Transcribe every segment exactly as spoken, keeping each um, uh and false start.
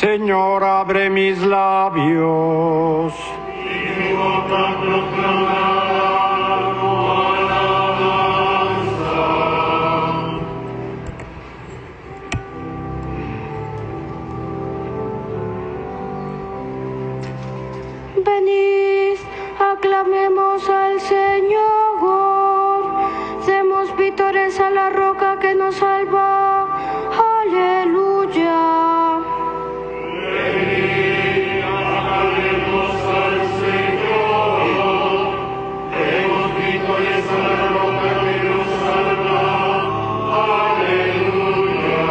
Señor, abre mis labios. Y mi boca proclamará tu alabanza. Venid, aclamemos al Señor, demos vítores a la roca que nos salva. Aleluya. Venid, aclamemos al Señor, demos vítores a la roca que nos salva. Aleluya.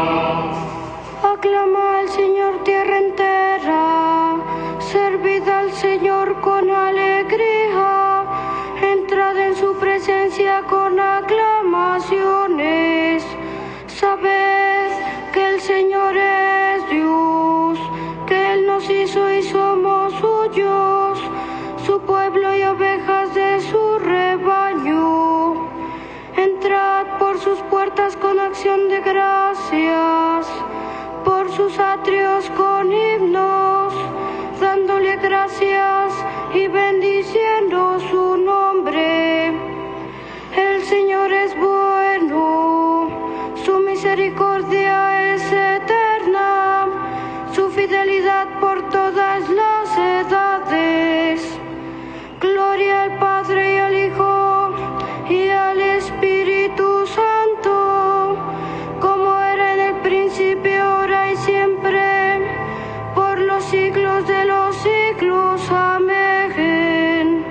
Aclama al Señor tierra entera, servid al Señor con alegría, entrad en su presencia con aclamaciones. Sabed que el Señor es Dios, que Él nos hizo y somos suyos, su pueblo y ovejas de su rebaño. Entrad por sus puertas con acción de gracias, por sus atrios con himnos, dándole gracias y bendiciendo su nombre. El Señor es bueno, su misericordia es eterna, su fidelidad por todas las edades. Gloria al Padre y al Hijo y al Espíritu Santo, como era en el principio, ahora y siempre, por los siglos de los siglos. Amén.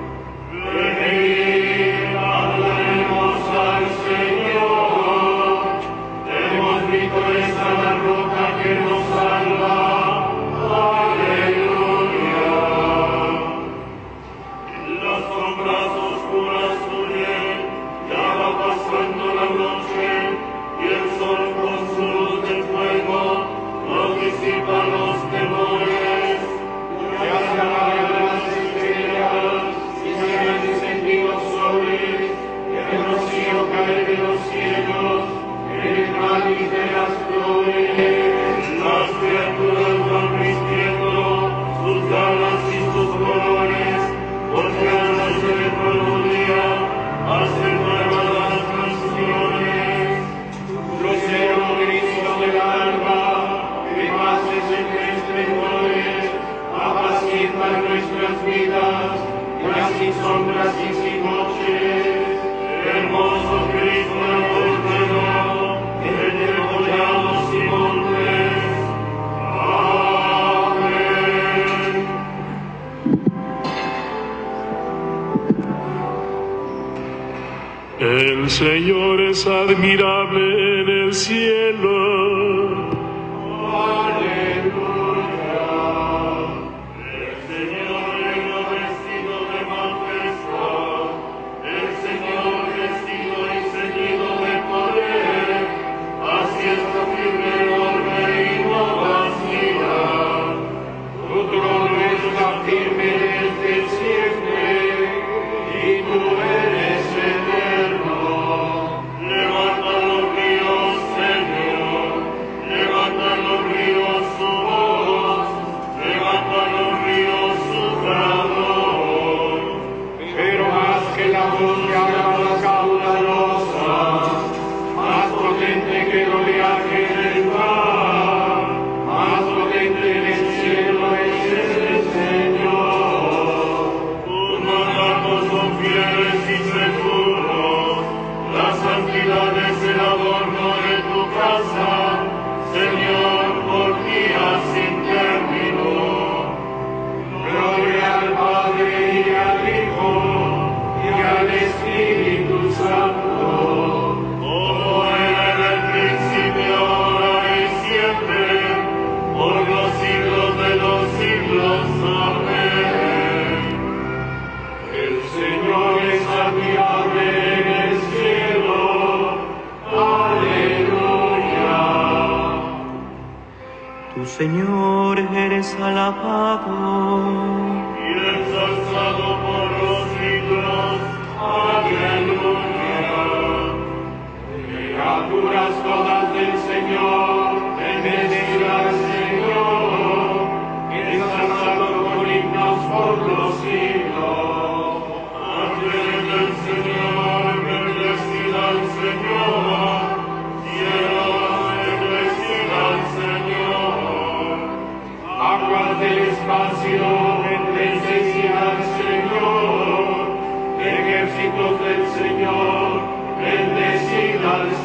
Venid, aclamemos al Señor, demos vítores a la roca que nos salva. Aleluya. Las sombras oscuras huyen, ya va pasando la noche, y el sol con su luz de fuego nos disipa los temores. Ya se apagan las estrellas y se han encendido soles, que el rocío cae de los cielos, en el cáliz de las flores. Las criaturas van vistiendo sus galas y sus colores, porque al nacer el nuevo día hacen nuevas las canciones. Lucero Cristo del alba, que pases entre esplendores, apacienta nuestras vidas, ya sin sombras y sin noches. Hermoso Cristo eterno, entre collados y montes. Amén. El Señor es admirable en el cielo. Aleluya. El Señor reina vestido de majestad, el Señor vestido y ceñido de poder, haciendo firme el orbe y no vacía. Tu trono está firme desde siempre, y tú eres eterno. Levanta los ríos, Señor, levanta los ríos su voz, levanta los ríos su brador. Pero más que la voz que agarra caudalosas, más potente que el oleaje del mar, más potente en el cielo es el Señor. Tus mandatos son fieles y seguros, la santidad es el adorno de tu casa, Señor, por días sin término. Gloria al Padre y al Hijo y al Espíritu Santo, como era en el principio, ahora y siempre, por los siglos de los siglos. Amén. El Señor es admirable en el cielo. Aleluya. Tu Señor eres alabado. Y ensalzado por los siglos. Aleluya. Criaturas todas del Señor, bendecid al Señor.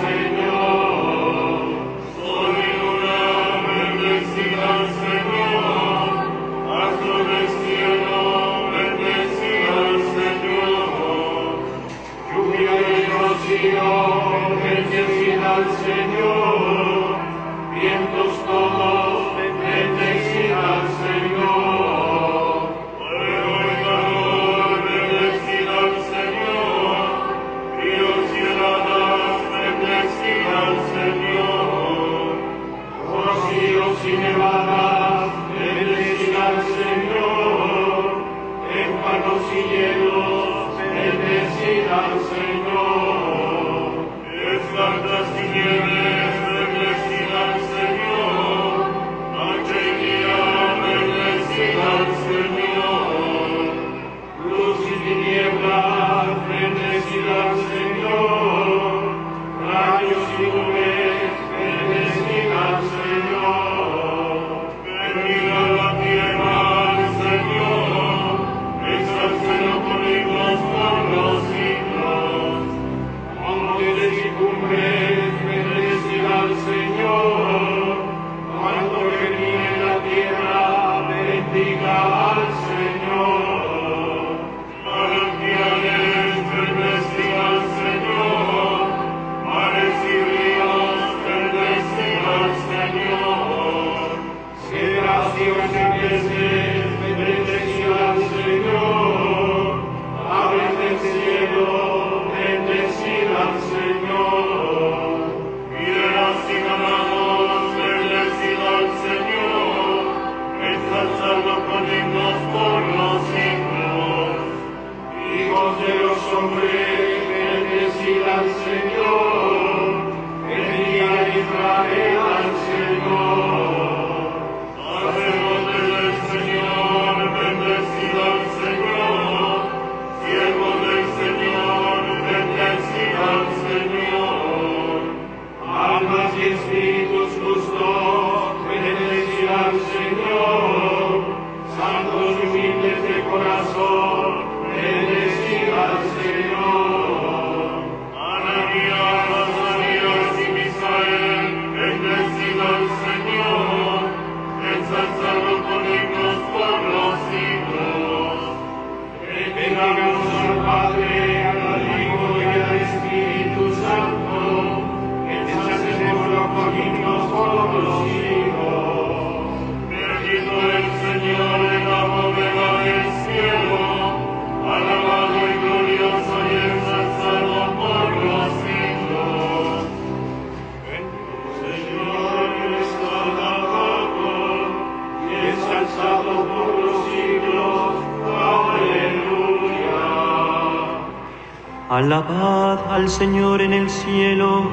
Alabad al Señor en el cielo,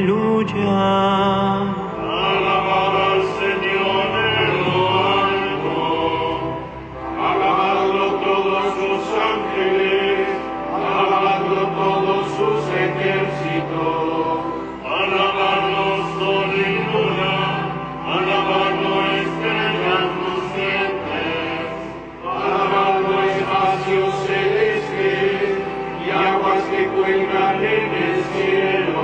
aleluya. Alabad al Señor en lo alto, alabadlo todos sus ángeles, alabadlo todos sus ejércitos, alabadlo sol y luna, alabadlo estrellas lucientes, alabadlo espacios celestes y aguas que cuelgan en el cielo.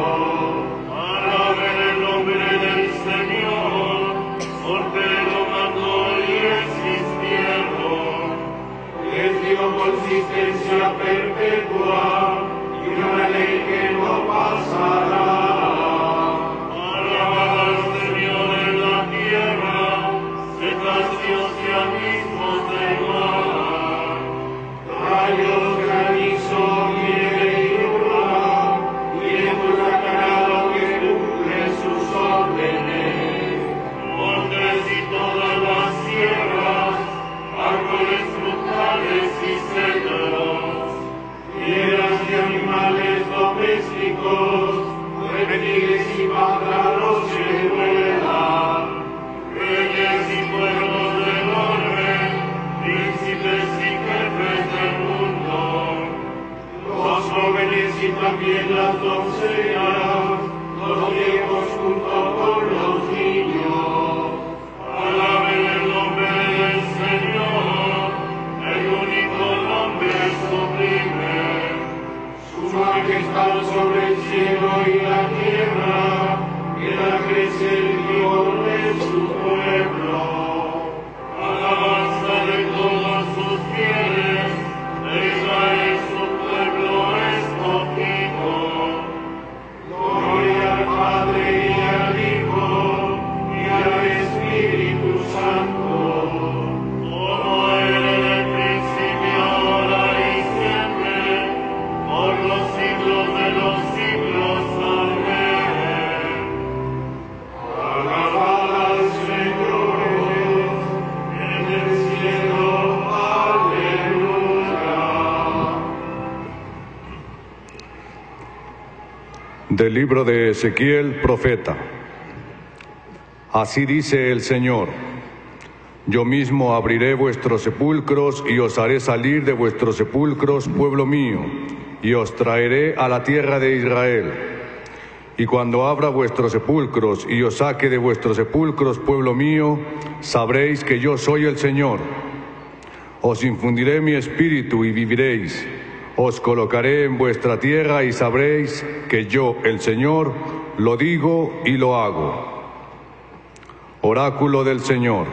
Alaben el nombre del Señor, porque lo mandó y existieron. Les dio consistencia perpetua y una ley que no pasará. Alabad al Señor en la tierra, cetáceos y abismos del mar. Rayos, granizo, nieve y luna, viento huracanado que cumple sus órdenes. Montes y todas las sierras, árboles frutales y cedros, fieras y animales domésticos, reptiles y pájaros que vuelan, reyes y pueblos del orden, príncipes y jefes del mundo, los jóvenes y también las doncellas, los viejos junto con los niños. Alaben el nombre del Señor, el único nombre sublime. Su majestad sobre el cielo y la tierra, Del libro de Ezequiel, profeta. Así dice el Señor: yo mismo abriré vuestros sepulcros y os haré salir de vuestros sepulcros, pueblo mío, y os traeré a la tierra de Israel. Y cuando abra vuestros sepulcros y os saque de vuestros sepulcros, pueblo mío, sabréis que yo soy el Señor. Os infundiré mi espíritu y viviréis. Os colocaré en vuestra tierra y sabréis que yo, el Señor, lo digo y lo hago. Oráculo del Señor.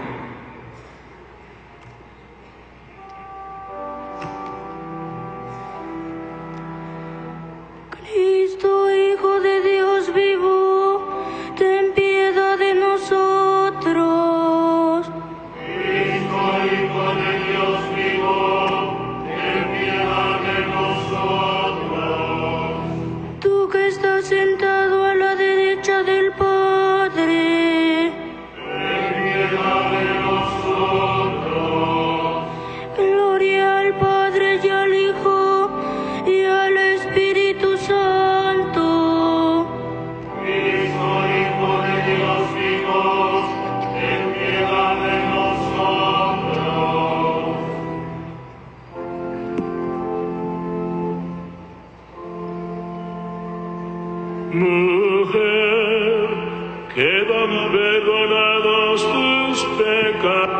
Cristo, Hijo de Dios vivo, ten piedad de nosotros. Cristo, Hijo de Dios vivo, ten piedad de nosotros. Tú que estás sentado a la derecha del Padre, Ten piedad de nosotros. gloria al Padre y al Hijo y al Espíritu Santo. Cristo, Hijo de Dios vivo, ten piedad de nosotros. Mujer, quedan perdonados tus pecados.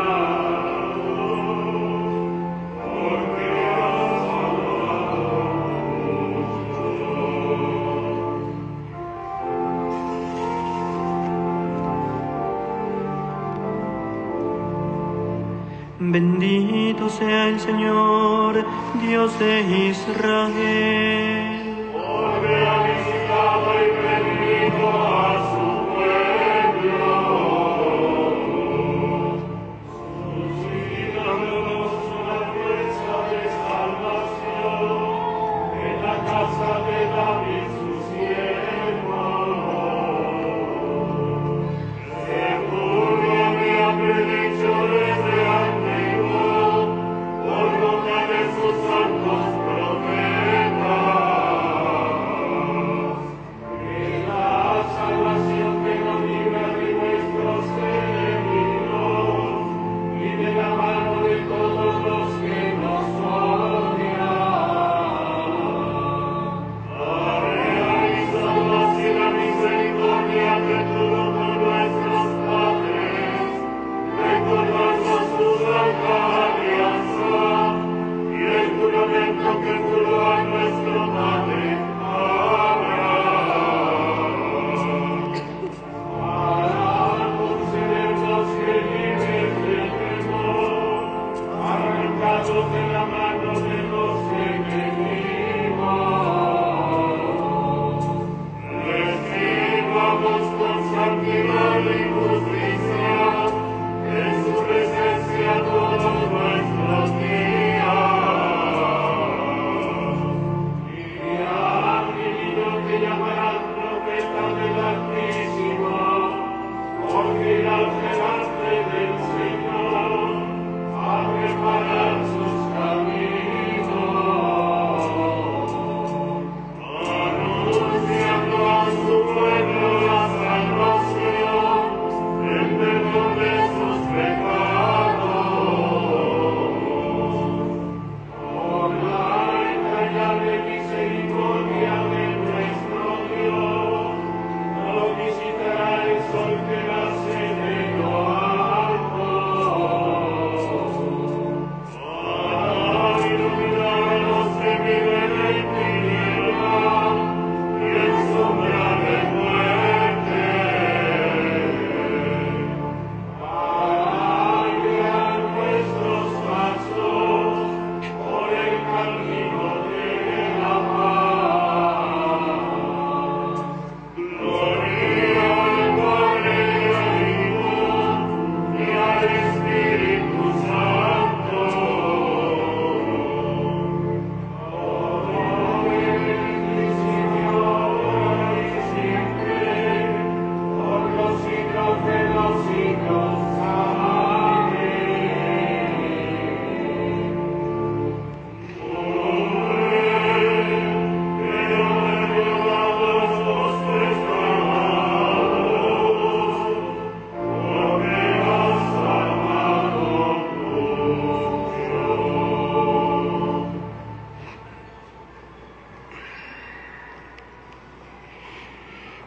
Bendito sea el Señor, Dios de Israel. Porque ha visitado y redimido a su pueblo, suscitándonos una fuerza de salvación en la casa de David su siervo, según lo había predicho desde antiguo por boca de sus santos profetas. Salvación que nos libra de nuestros enemigos y de la mano de todos los que nos odian. Ave,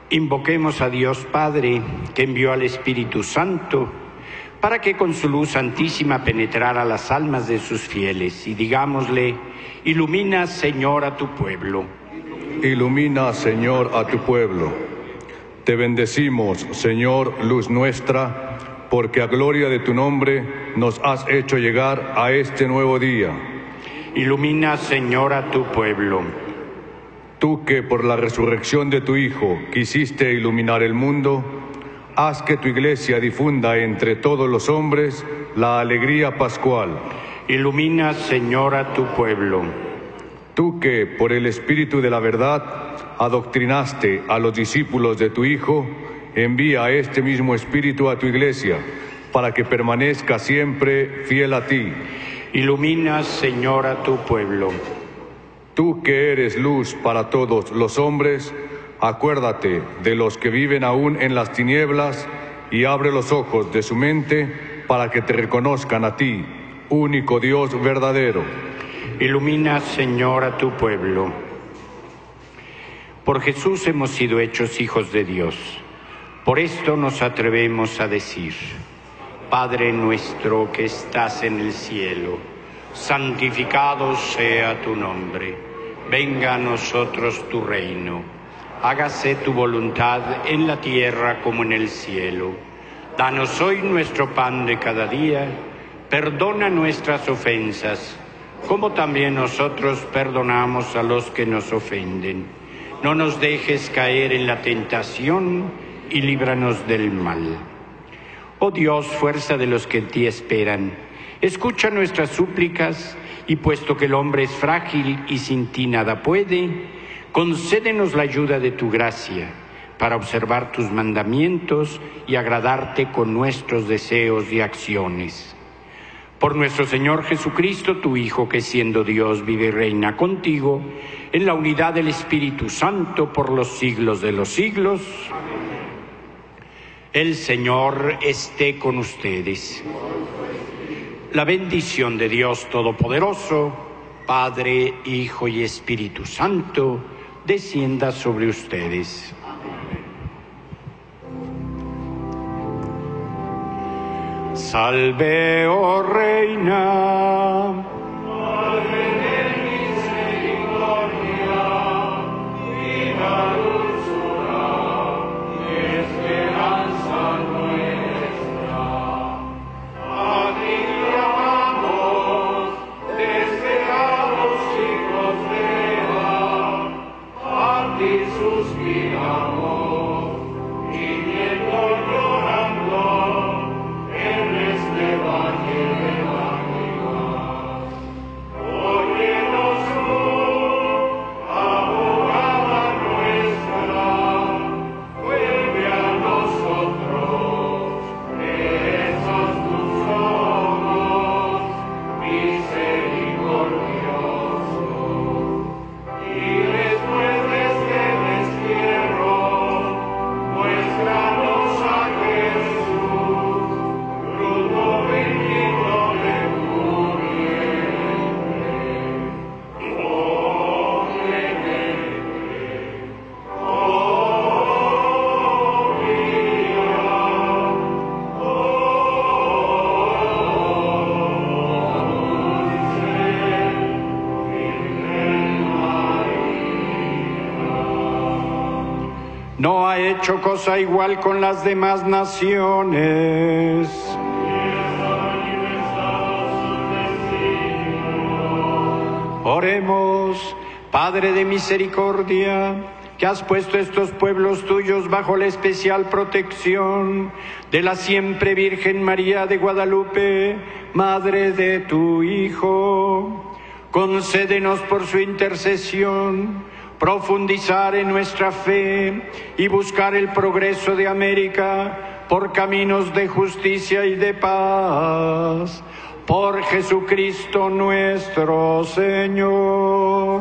Invoquemos a Dios Padre, que envió al Espíritu Santo, para que con su luz santísima penetrara las almas de sus fieles, y digámosle: ilumina, Señor, a tu pueblo. Ilumina, Señor, a tu pueblo. Te bendecimos, Señor, luz nuestra, porque a gloria de tu nombre nos has hecho llegar a este nuevo día. Ilumina, Señor, a tu pueblo. Tú que por la resurrección de tu Hijo quisiste iluminar el mundo, haz que tu Iglesia difunda entre todos los hombres la alegría pascual. Ilumina, Señor, a tu pueblo. Tú que por el Espíritu de la verdad adoctrinaste a los discípulos de tu Hijo, envía este mismo Espíritu a tu Iglesia, para que permanezca siempre fiel a ti. Ilumina, Señor, a tu pueblo. Tú que eres luz para todos los hombres, acuérdate de los que viven aún en las tinieblas y abre los ojos de su mente para que te reconozcan a ti, único Dios verdadero. Ilumina, Señor, a tu pueblo. Por Jesús hemos sido hechos hijos de Dios. Por esto nos atrevemos a decir: Padre nuestro que estás en el cielo, santificado sea tu nombre. Venga a nosotros tu reino. Hágase tu voluntad en la tierra como en el cielo. Danos hoy nuestro pan de cada día. Perdona nuestras ofensas, como también nosotros perdonamos a los que nos ofenden. No nos dejes caer en la tentación y líbranos del mal. Oh Dios, fuerza de los que en ti esperan, escucha nuestras súplicas, y puesto que el hombre es frágil y sin ti nada puede, concédenos la ayuda de tu gracia para observar tus mandamientos y agradarte con nuestros deseos y acciones. Por nuestro Señor Jesucristo, tu Hijo, que siendo Dios vive y reina contigo, en la unidad del Espíritu Santo por los siglos de los siglos. El Señor esté con ustedes. La bendición de Dios Todopoderoso, Padre, Hijo y Espíritu Santo, descienda sobre ustedes. Salve, oh Reina. Madre de misericordia, vida, dulzura y esperanza nuestra. A ti clamamos, desesperados hijos de Eva, a ti suspiramos, gimiendo, llorando en este valle de lágrimas. Óyenos tú, abogada nuestra, vuelve a nosotros, esos tus ojos misericordiosos. Y después de este destierro, muéstranos a Jesús, fruto bendito de tu vientre. Oh clemente, oh pía, No ha hecho cosa igual con las demás naciones. Oremos. Padre de misericordia, que has puesto estos pueblos tuyos bajo la especial protección de la siempre Virgen María de Guadalupe, Madre de tu Hijo, concédenos por su intercesión profundizar en nuestra fe y buscar el progreso de América por caminos de justicia y de paz. Por Jesucristo nuestro Señor.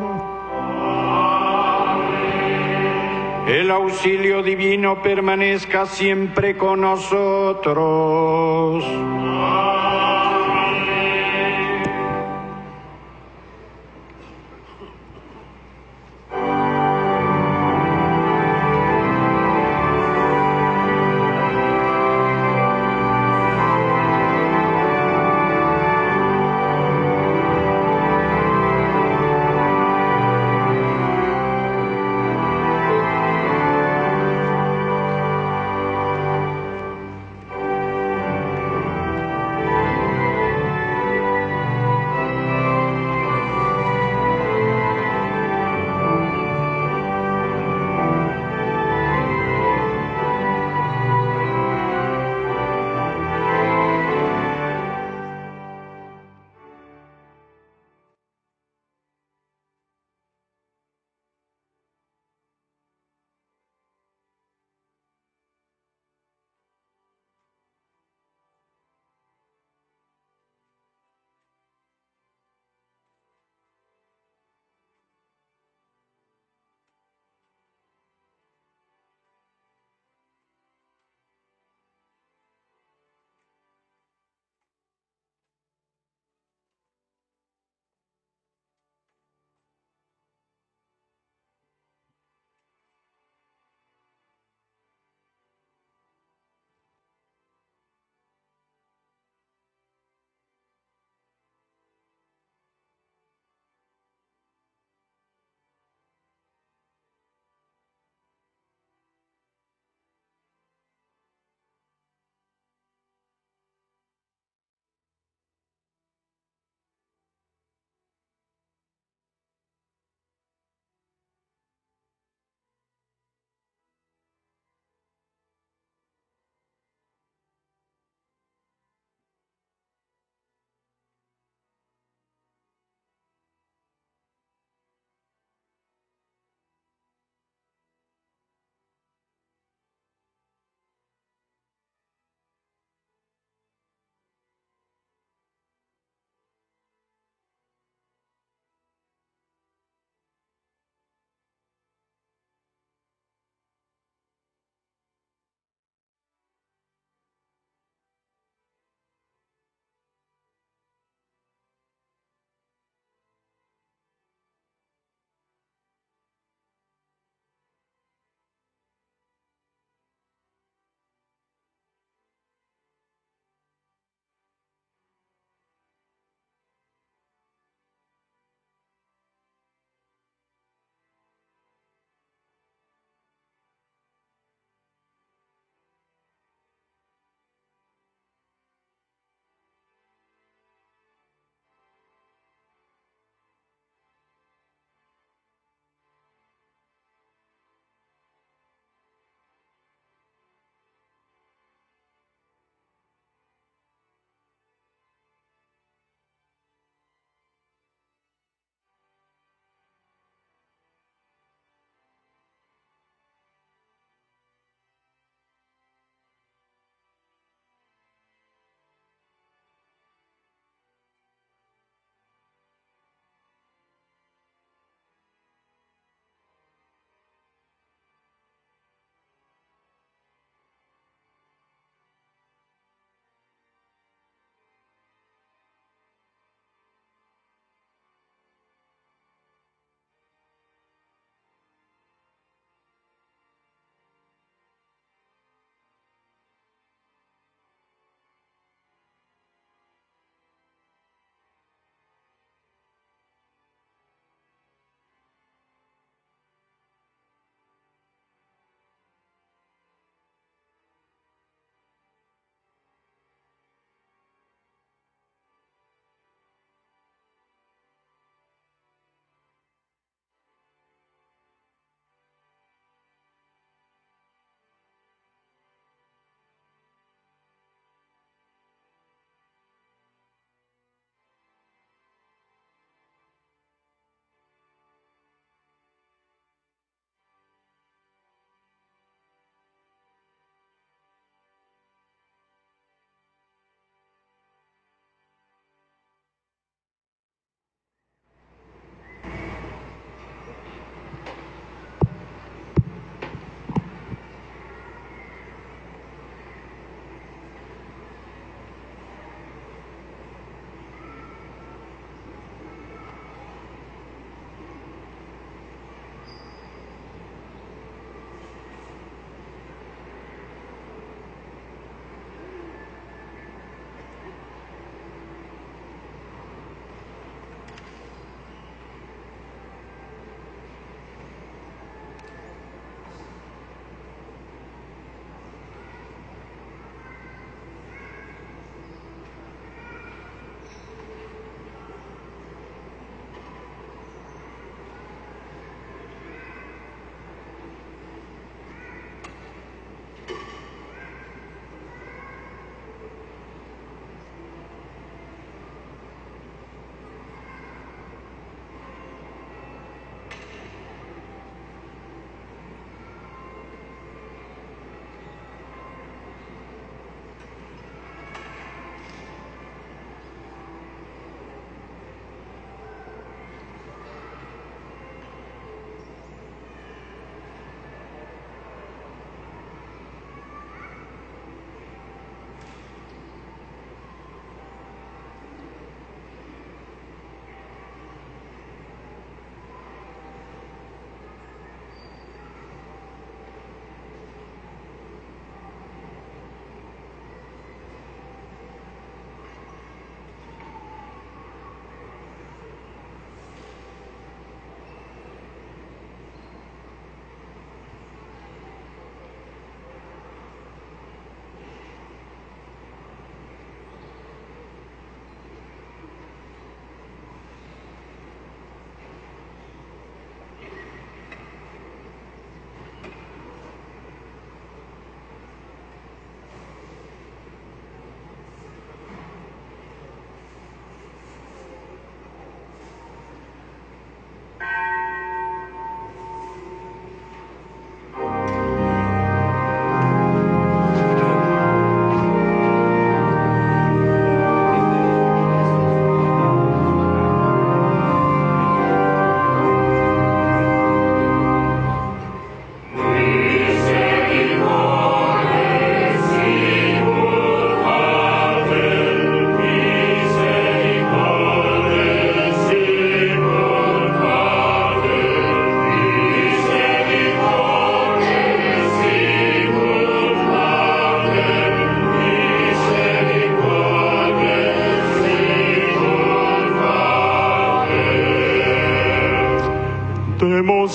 Amén. El auxilio divino permanezca siempre con nosotros.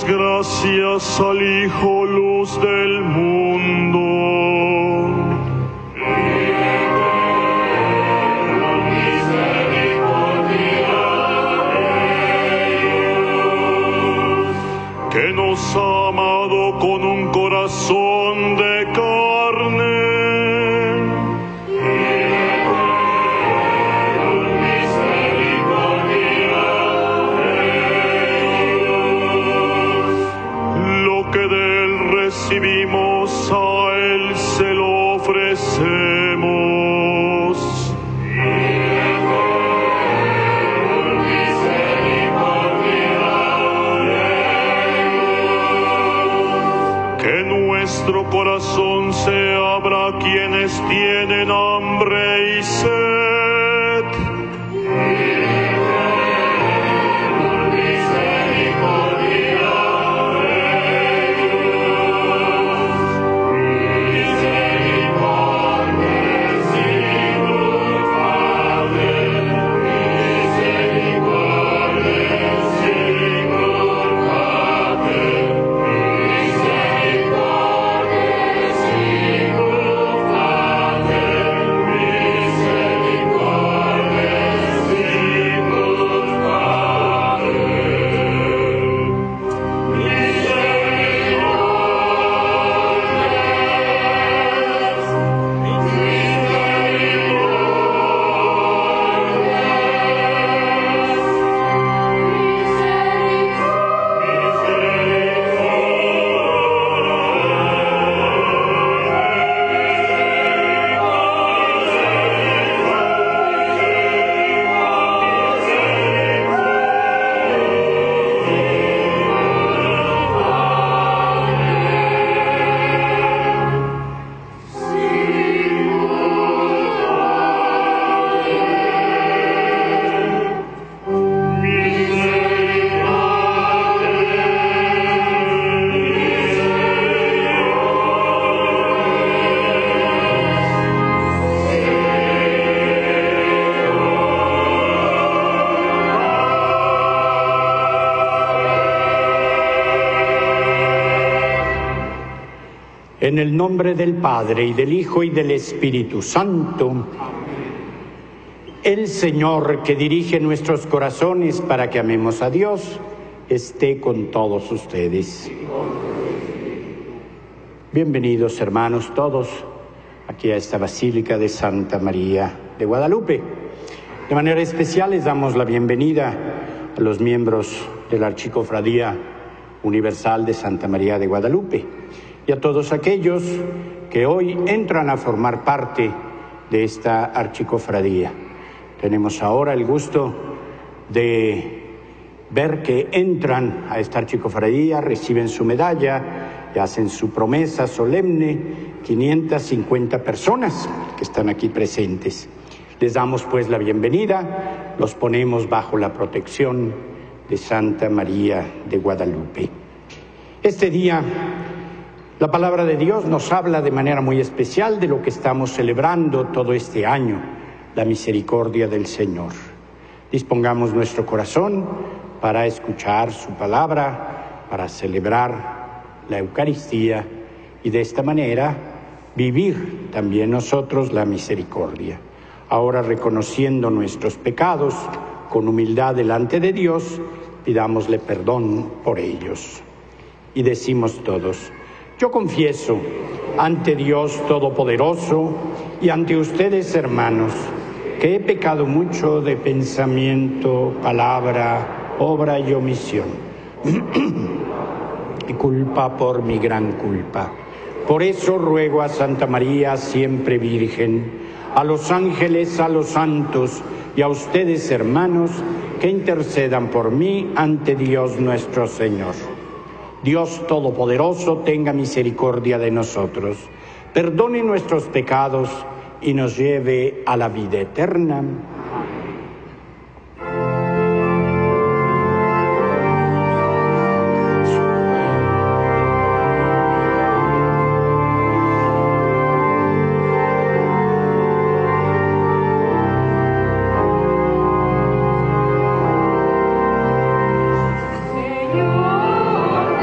Demos gracias al Hijo, luz del mundo. Que nos ha amado con un corazón de carne. Lo que de él recibimos, a él se lo ofrecemos. Nuestro corazón se abra a quienes tienen hambre y sed. En el nombre del Padre, y del Hijo, y del Espíritu Santo, el Señor que dirige nuestros corazones para que amemos a Dios, esté con todos ustedes. Bienvenidos, hermanos, todos, aquí a esta Basílica de Santa María de Guadalupe. De manera especial les damos la bienvenida a los miembros de la Archicofradía Universal de Santa María de Guadalupe y a todos aquellos que hoy entran a formar parte de esta archicofradía. Tenemos ahora el gusto de ver que entran a esta archicofradía, reciben su medalla y hacen su promesa solemne, quinientas cincuenta personas que están aquí presentes. Les damos pues la bienvenida, los ponemos bajo la protección de Santa María de Guadalupe. Este día la palabra de Dios nos habla de manera muy especial de lo que estamos celebrando todo este año, la misericordia del Señor. Dispongamos nuestro corazón para escuchar su palabra, para celebrar la Eucaristía y de esta manera vivir también nosotros la misericordia. Ahora, reconociendo nuestros pecados con humildad delante de Dios, pidámosle perdón por ellos. Y decimos todos: yo confieso ante Dios Todopoderoso y ante ustedes, hermanos, que he pecado mucho de pensamiento, palabra, obra y omisión. Y culpa por mi gran culpa. Por eso ruego a Santa María, siempre Virgen, a los ángeles, a los santos y a ustedes, hermanos, que intercedan por mí ante Dios nuestro Señor. Dios Todopoderoso tenga misericordia de nosotros, perdone nuestros pecados y nos lleve a la vida eterna. Señor,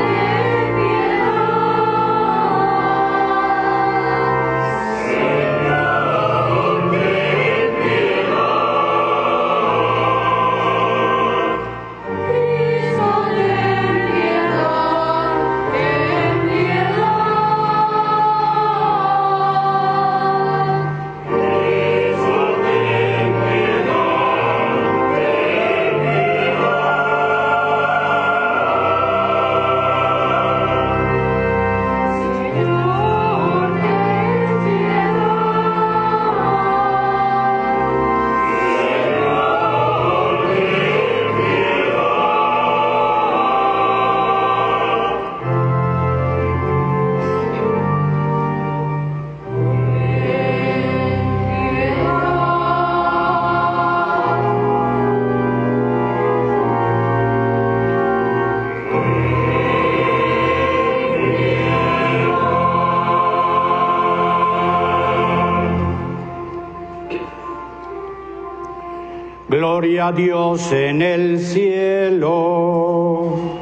Gloria a Dios en el cielo.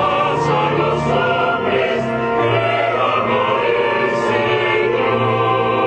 Los hombres, pero no el Señor.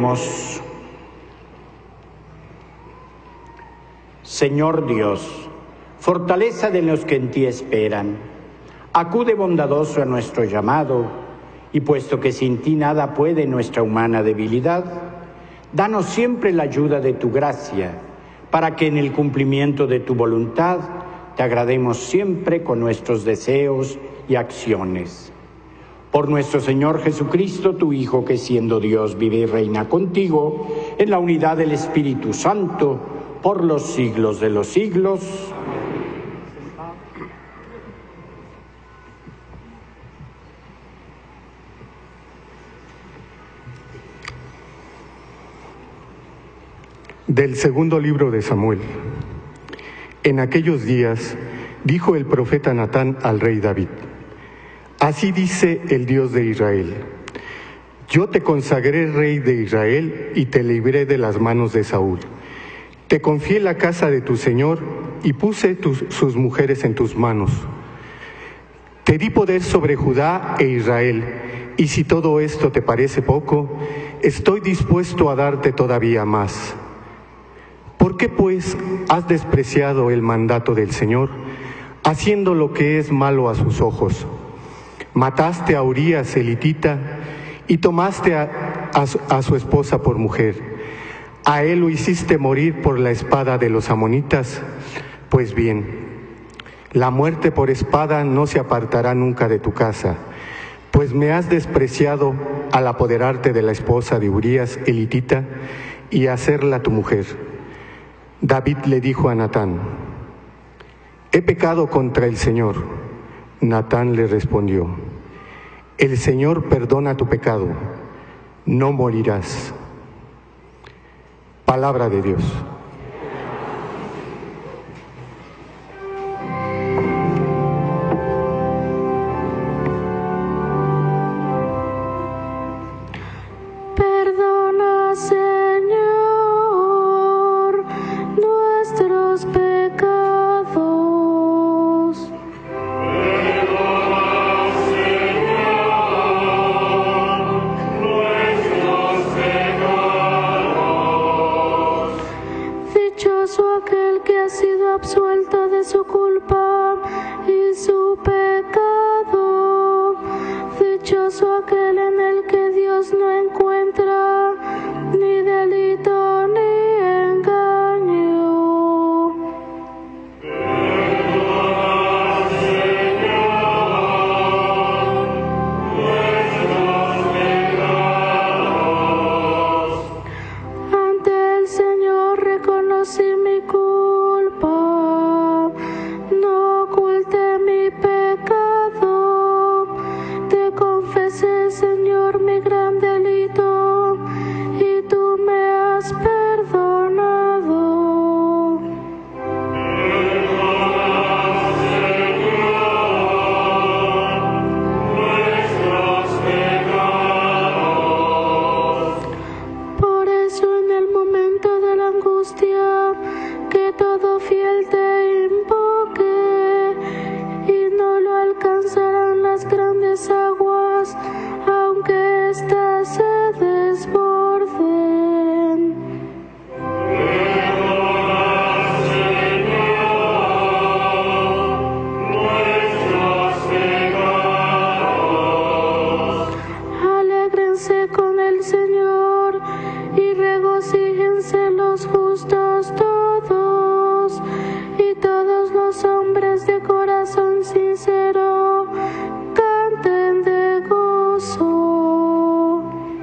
Oremos. Señor Dios, fortaleza de los que en ti esperan, acude bondadoso a nuestro llamado, y puesto que sin ti nada puede nuestra humana debilidad, danos siempre la ayuda de tu gracia, para que en el cumplimiento de tu voluntad te agrademos siempre con nuestros deseos y acciones. Por nuestro Señor Jesucristo, tu Hijo, que siendo Dios vive y reina contigo, en la unidad del Espíritu Santo, por los siglos de los siglos. Del segundo libro de Samuel. En aquellos días dijo el profeta Natán al rey David: Así dice el Dios de Israel: Yo te consagré rey de Israel y te libré de las manos de Saúl. Te confié la casa de tu Señor y puse tus, sus mujeres en tus manos. Te di poder sobre Judá e Israel, y si todo esto te parece poco, estoy dispuesto a darte todavía más. ¿Por qué, pues, has despreciado el mandato del Señor, haciendo lo que es malo a sus ojos? Mataste a Urías elitita y tomaste a, a, su, a su esposa por mujer. A él lo hiciste morir por la espada de los amonitas. Pues bien, la muerte por espada no se apartará nunca de tu casa, pues me has despreciado al apoderarte de la esposa de Urías elitita y hacerla tu mujer. David le dijo a Natán: He pecado contra el Señor. Natán le respondió: El Señor perdona tu pecado, no morirás. Palabra de Dios. Perdona, Señor, nuestros pecados. Perdona, Señor, nuestros pecados. Dichoso aquel que ha sido absuelto de su culpa y su pecado. Dichoso aquel en el que Dios no encuentra ni delito ni engaño. Perdona, Señor, nuestros pecados. Ante el Señor reconocí mi culpa, no oculté mi pecado. Te confesé, Señor, mi gran delito, y tú me has perdonado. Perdona, Señor, nuestros pecados. Por eso en el momento de la angustia, que todo fiel te invoque, y no lo alcanzarán las grandes aguas, aunque éstas se desborden. Perdona, Señor, nuestros pecados. Alégrense con el Señor y regocíjense los justos todos, y todos los hombres de corazón sincero canten de gozo.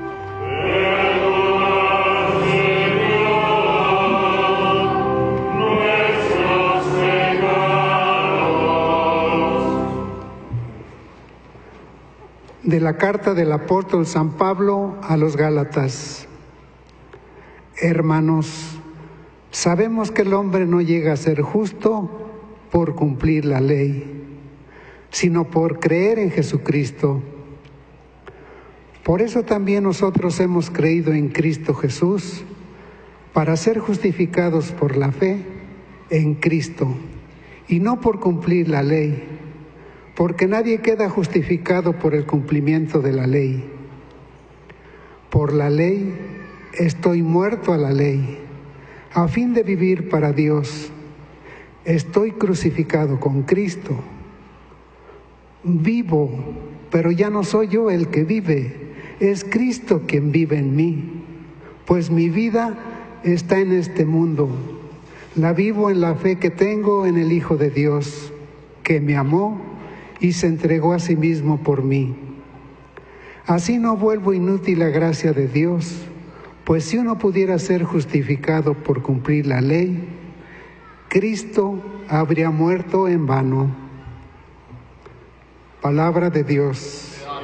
Perdona, Señor, nuestros pecados. De la carta del apóstol San Pablo a los Gálatas. Hermanos, sabemos que el hombre no llega a ser justo por cumplir la ley, sino por creer en Jesucristo. Por eso también nosotros hemos creído en Cristo Jesús, para ser justificados por la fe en Cristo, y no por cumplir la ley, porque nadie queda justificado por el cumplimiento de la ley. Por la ley, Estoy muerto a la ley, a fin de vivir para Dios. Estoy crucificado con Cristo. Vivo, pero ya no soy yo el que vive, es Cristo quien vive en mí. Pues mi vida está en este mundo. La vivo en la fe que tengo en el Hijo de Dios, que me amó y se entregó a sí mismo por mí. Así no vuelvo inútil la gracia de Dios, pues si uno pudiera ser justificado por cumplir la ley, Cristo habría muerto en vano. Palabra de Dios.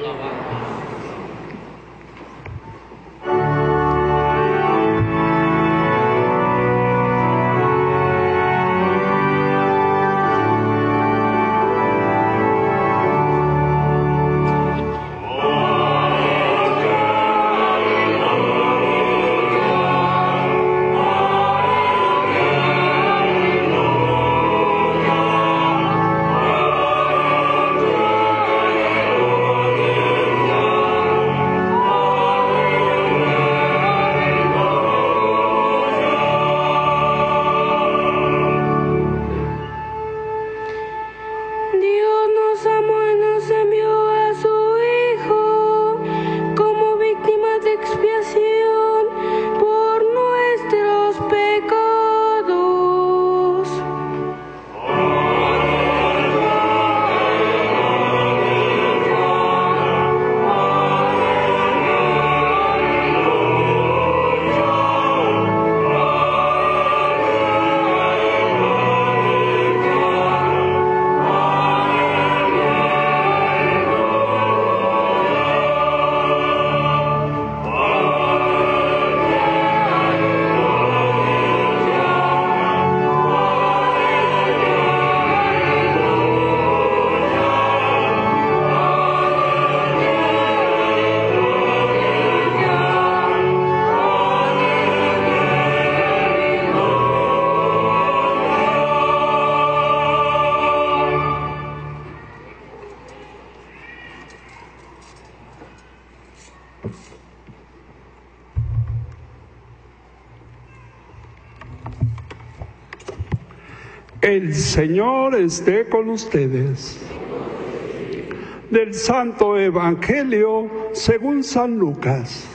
El Señor esté con ustedes. Del Santo Evangelio según San Lucas.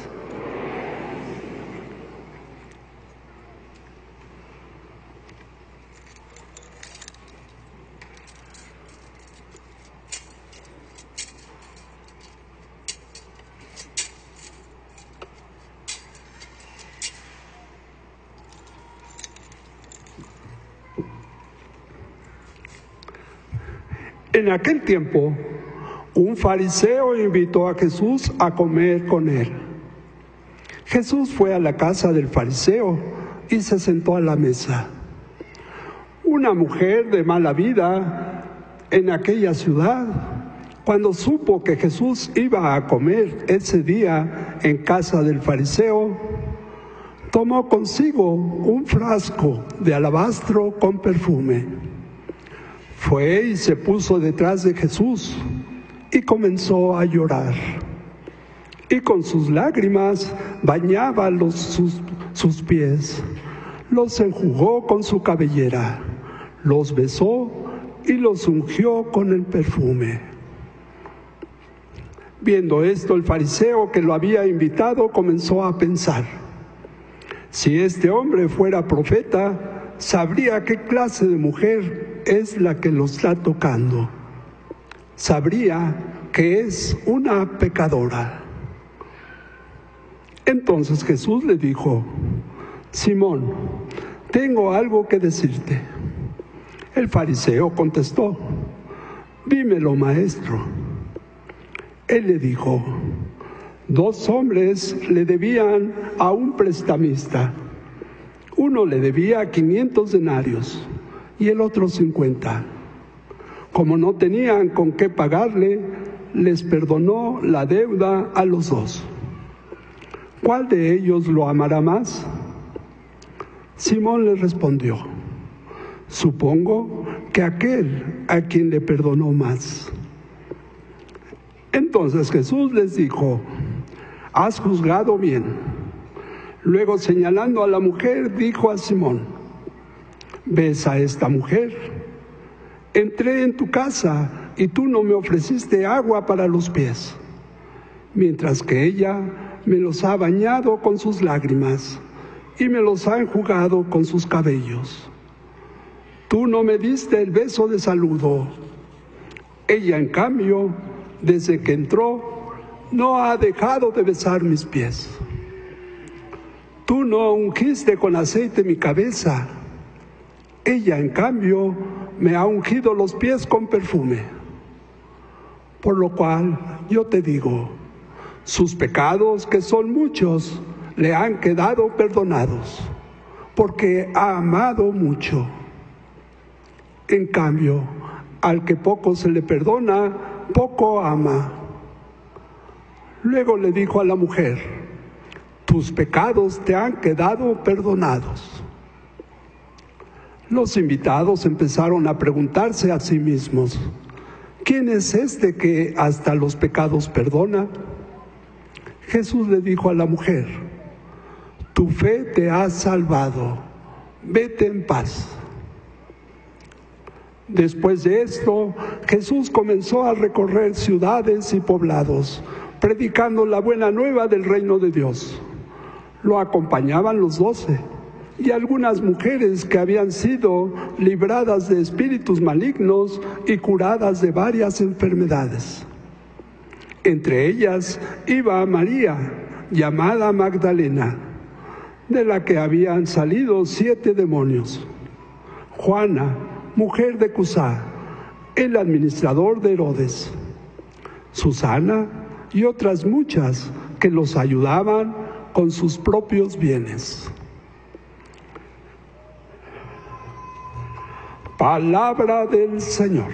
En aquel tiempo, un fariseo invitó a Jesús a comer con él. Jesús fue a la casa del fariseo y se sentó a la mesa. Una mujer de mala vida en aquella ciudad, cuando supo que Jesús iba a comer ese día en casa del fariseo, tomó consigo un frasco de alabastro con perfume. Fue y se puso detrás de Jesús y comenzó a llorar. Y con sus lágrimas bañaba los, sus, sus pies, los enjugó con su cabellera, los besó y los ungió con el perfume. Viendo esto, el fariseo que lo había invitado comenzó a pensar: si este hombre fuera profeta, sabría qué clase de mujer es la que lo está tocando. Sabría que es una pecadora. Entonces Jesús le dijo: Simón, tengo algo que decirte. El fariseo contestó: dímelo, maestro. Él le dijo: dos hombres le debían a un prestamista. Uno le debía quinientos denarios y el otro cincuenta. Como no tenían con qué pagarle, les perdonó la deuda a los dos. ¿Cuál de ellos lo amará más? Simón le respondió: supongo que aquel a quien le perdonó más. Entonces Jesús les dijo: has juzgado bien. Luego, señalando a la mujer, dijo a Simón: ¿ves a esta mujer? Entré en tu casa y tú no me ofreciste agua para los pies, mientras que ella me los ha bañado con sus lágrimas y me los ha enjugado con sus cabellos. Tú no me diste el beso de saludo. Ella, en cambio, desde que entró, no ha dejado de besar mis pies. Tú no ungiste con aceite mi cabeza. Ella, en cambio, me ha ungido los pies con perfume. Por lo cual, yo te digo, sus pecados, que son muchos, le han quedado perdonados, porque ha amado mucho. En cambio, al que poco se le perdona, poco ama. Luego le dijo a la mujer: tus pecados te han quedado perdonados. Los invitados empezaron a preguntarse a sí mismos: ¿quién es este que hasta los pecados perdona? Jesús le dijo a la mujer: tu fe te ha salvado, vete en paz. Después de esto, Jesús comenzó a recorrer ciudades y poblados, predicando la buena nueva del reino de Dios. Lo acompañaban los doce y algunas mujeres que habían sido libradas de espíritus malignos y curadas de varias enfermedades. Entre ellas iba María, llamada Magdalena, de la que habían salido siete demonios; Juana, mujer de Cusá, el administrador de Herodes; Susana y otras muchas que los ayudaban con sus propios bienes. Palabra del Señor.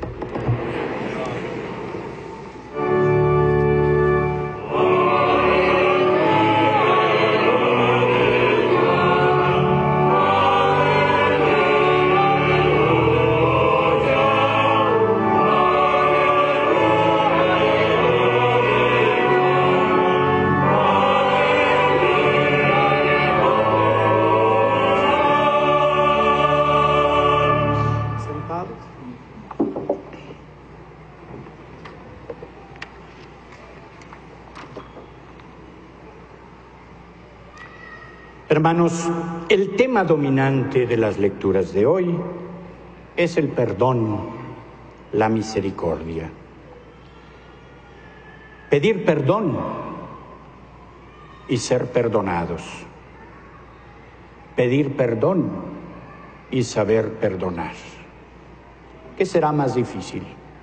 Hermanos, el tema dominante de las lecturas de hoy es el perdón, la misericordia. Pedir perdón y ser perdonados. Pedir perdón y saber perdonar. ¿Qué será más difícil?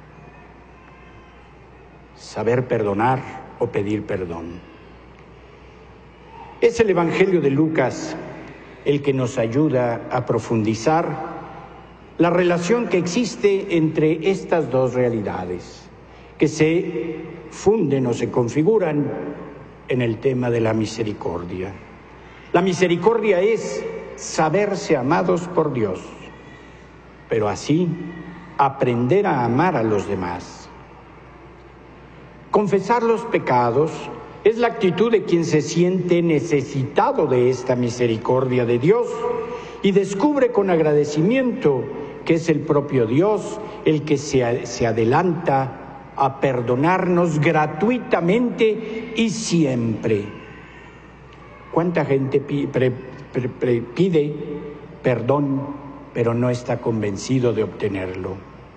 ¿Saber perdonar o pedir perdón? Es el Evangelio de Lucas el que nos ayuda a profundizar la relación que existe entre estas dos realidades, que se funden o se configuran en el tema de la misericordia. La misericordia es saberse amados por Dios, pero así aprender a amar a los demás. Confesar los pecados es la actitud de quien se siente necesitado de esta misericordia de Dios y descubre con agradecimiento que es el propio Dios el que se, se adelanta a perdonarnos gratuitamente y siempre. ¿Cuánta gente pi, pre, pre, pre, pide perdón, pero no está convencido de obtenerlo?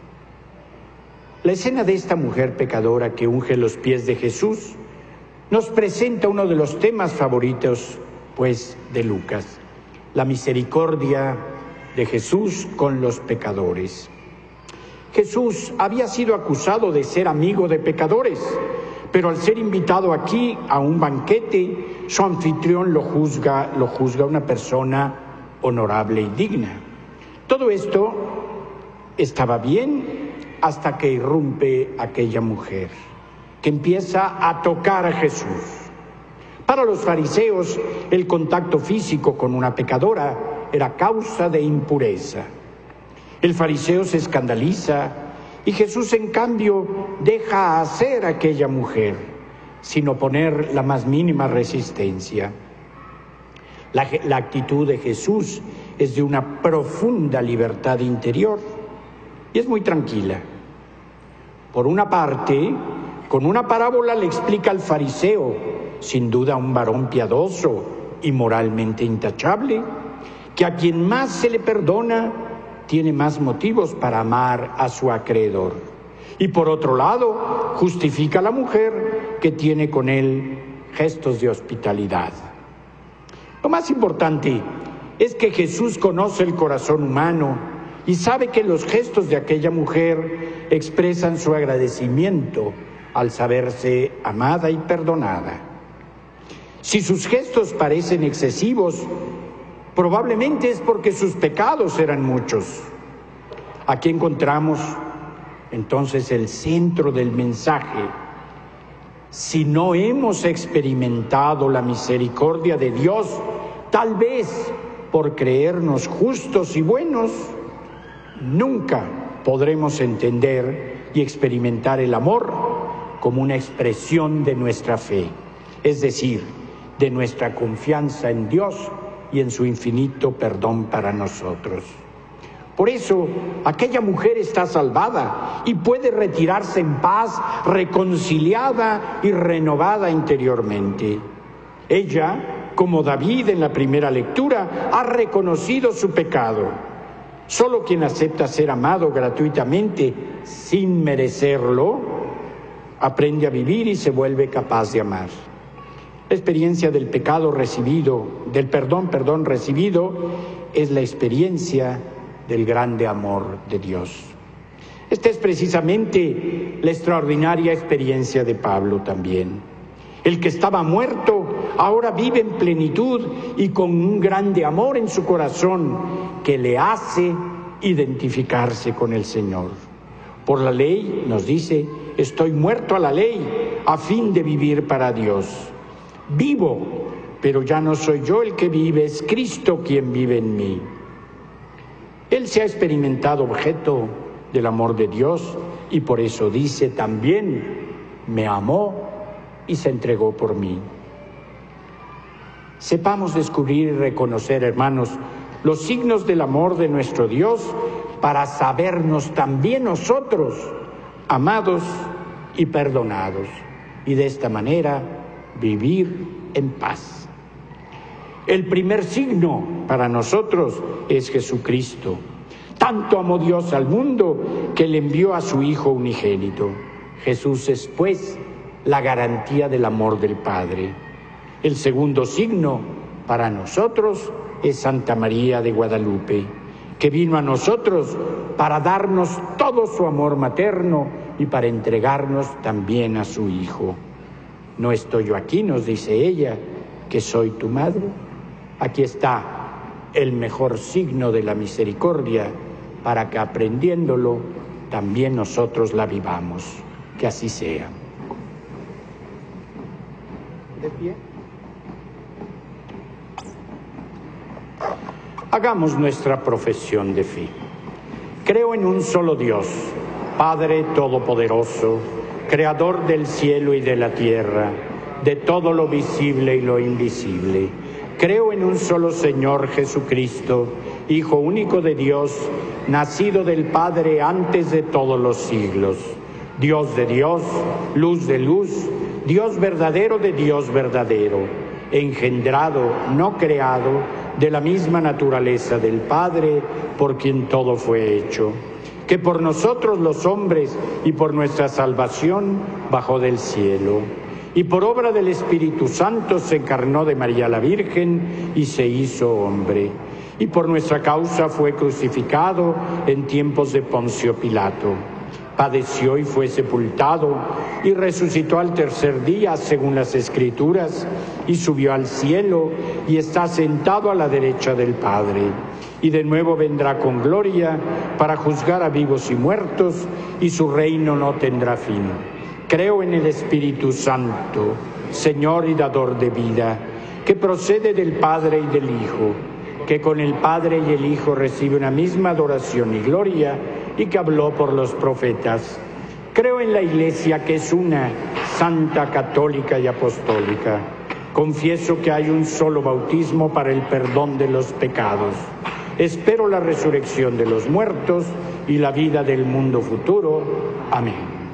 La escena de esta mujer pecadora que unge los pies de Jesús nos presenta uno de los temas favoritos, pues, de Lucas: la misericordia de Jesús con los pecadores. Jesús había sido acusado de ser amigo de pecadores, pero al ser invitado aquí a un banquete, su anfitrión lo juzga, lo juzga una persona honorable y digna. Todo esto estaba bien hasta que irrumpe aquella mujer, que empieza a tocar a Jesús. Para los fariseos, el contacto físico con una pecadora era causa de impureza. El fariseo se escandaliza y Jesús, en cambio, deja hacer a aquella mujer sin oponer la más mínima resistencia. La, la actitud de Jesús es de una profunda libertad interior y es muy tranquila. Por una parte, con una parábola le explica al fariseo, sin duda un varón piadoso y moralmente intachable, que a quien más se le perdona, tiene más motivos para amar a su acreedor. Y por otro lado, justifica a la mujer que tiene con él gestos de hospitalidad. Lo más importante es que Jesús conoce el corazón humano y sabe que los gestos de aquella mujer expresan su agradecimiento al saberse amada y perdonada. Si sus gestos parecen excesivos, probablemente es porque sus pecados eran muchos. Aquí encontramos entonces el centro del mensaje. Si no hemos experimentado la misericordia de Dios, tal vez por creernos justos y buenos, nunca podremos entender y experimentar el amor como una expresión de nuestra fe, es decir, de nuestra confianza en Dios y en su infinito perdón para nosotros. Por eso, aquella mujer está salvada y puede retirarse en paz, reconciliada y renovada interiormente. Ella, como David en la primera lectura, ha reconocido su pecado. Solo quien acepta ser amado gratuitamente, sin merecerlo, aprende a vivir y se vuelve capaz de amar. La experiencia del pecado recibido, del perdón, perdón recibido, es la experiencia del grande amor de Dios. Esta es precisamente la extraordinaria experiencia de Pablo también. El que estaba muerto ahora vive en plenitud y con un grande amor en su corazón que le hace identificarse con el Señor. Por la ley, nos dice, estoy muerto a la ley a fin de vivir para Dios. Vivo, pero ya no soy yo el que vive, es Cristo quien vive en mí. Él se ha experimentado objeto del amor de Dios y por eso dice también, me amó y se entregó por mí. Sepamos descubrir y reconocer, hermanos, los signos del amor de nuestro Dios para sabernos también nosotros amados y perdonados y de esta manera vivir en paz. El primer signo para nosotros es Jesucristo. Tanto amó Dios al mundo que le envió a su Hijo unigénito. Jesús es, pues, la garantía del amor del Padre. El segundo signo para nosotros es Santa María de Guadalupe, que vino a nosotros para darnos todo su amor materno y para entregarnos también a su Hijo. ¿No estoy yo aquí?, nos dice ella, que soy tu madre. Aquí está el mejor signo de la misericordia para que aprendiéndolo también nosotros la vivamos. Que así sea. ¿De pie? Hagamos nuestra profesión de fe. Creo en un solo Dios, Padre Todopoderoso, Creador del cielo y de la tierra, de todo lo visible y lo invisible. Creo en un solo Señor Jesucristo, Hijo único de Dios, nacido del Padre antes de todos los siglos. Dios de Dios, luz de luz, Dios verdadero de Dios verdadero, engendrado, no creado, de la misma naturaleza del Padre, por quien todo fue hecho, que por nosotros los hombres y por nuestra salvación bajó del cielo, y por obra del Espíritu Santo se encarnó de María la Virgen y se hizo hombre, y por nuestra causa fue crucificado en tiempos de Poncio Pilato. Padeció y fue sepultado, y resucitó al tercer día, según las Escrituras, y subió al cielo, y está sentado a la derecha del Padre. Y de nuevo vendrá con gloria para juzgar a vivos y muertos, y su reino no tendrá fin. Creo en el Espíritu Santo, Señor y dador de vida, que procede del Padre y del Hijo, que con el Padre y el Hijo recibe una misma adoración y gloria, y que habló por los profetas. Creo en la Iglesia, que es una, santa, católica y apostólica. Confieso que hay un solo bautismo para el perdón de los pecados. Espero la resurrección de los muertos y la vida del mundo futuro. Amén.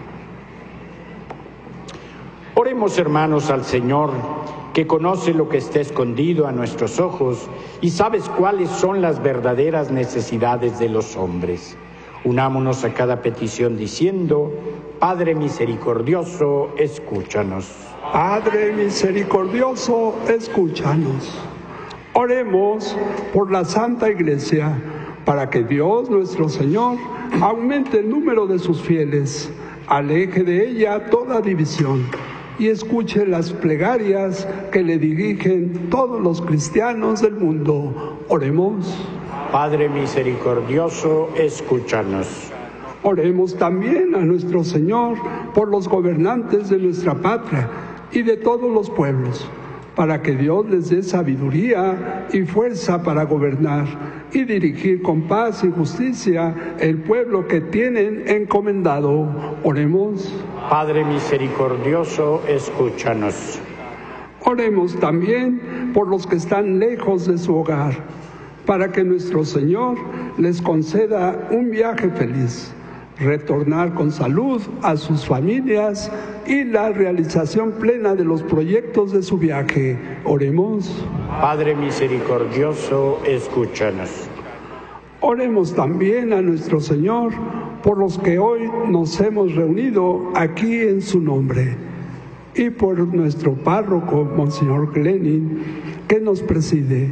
Oremos, hermanos, al Señor, que conoce lo que está escondido a nuestros ojos y sabes cuáles son las verdaderas necesidades de los hombres. Unámonos a cada petición diciendo: Padre misericordioso, escúchanos. Padre misericordioso, escúchanos. Oremos por la Santa Iglesia, para que Dios nuestro Señor aumente el número de sus fieles, aleje de ella toda división y escuche las plegarias que le dirigen todos los cristianos del mundo. Oremos. Padre misericordioso, escúchanos. Oremos también a nuestro Señor por los gobernantes de nuestra patria y de todos los pueblos, para que Dios les dé sabiduría y fuerza para gobernar y dirigir con paz y justicia el pueblo que tienen encomendado. Oremos. Padre misericordioso, escúchanos. Oremos también por los que están lejos de su hogar, para que nuestro Señor les conceda un viaje feliz, retornar con salud a sus familias y la realización plena de los proyectos de su viaje. Oremos. Padre misericordioso, escúchanos. Oremos también a nuestro Señor por los que hoy nos hemos reunido aquí en su nombre y por nuestro párroco, Monseñor Glenin, que nos preside,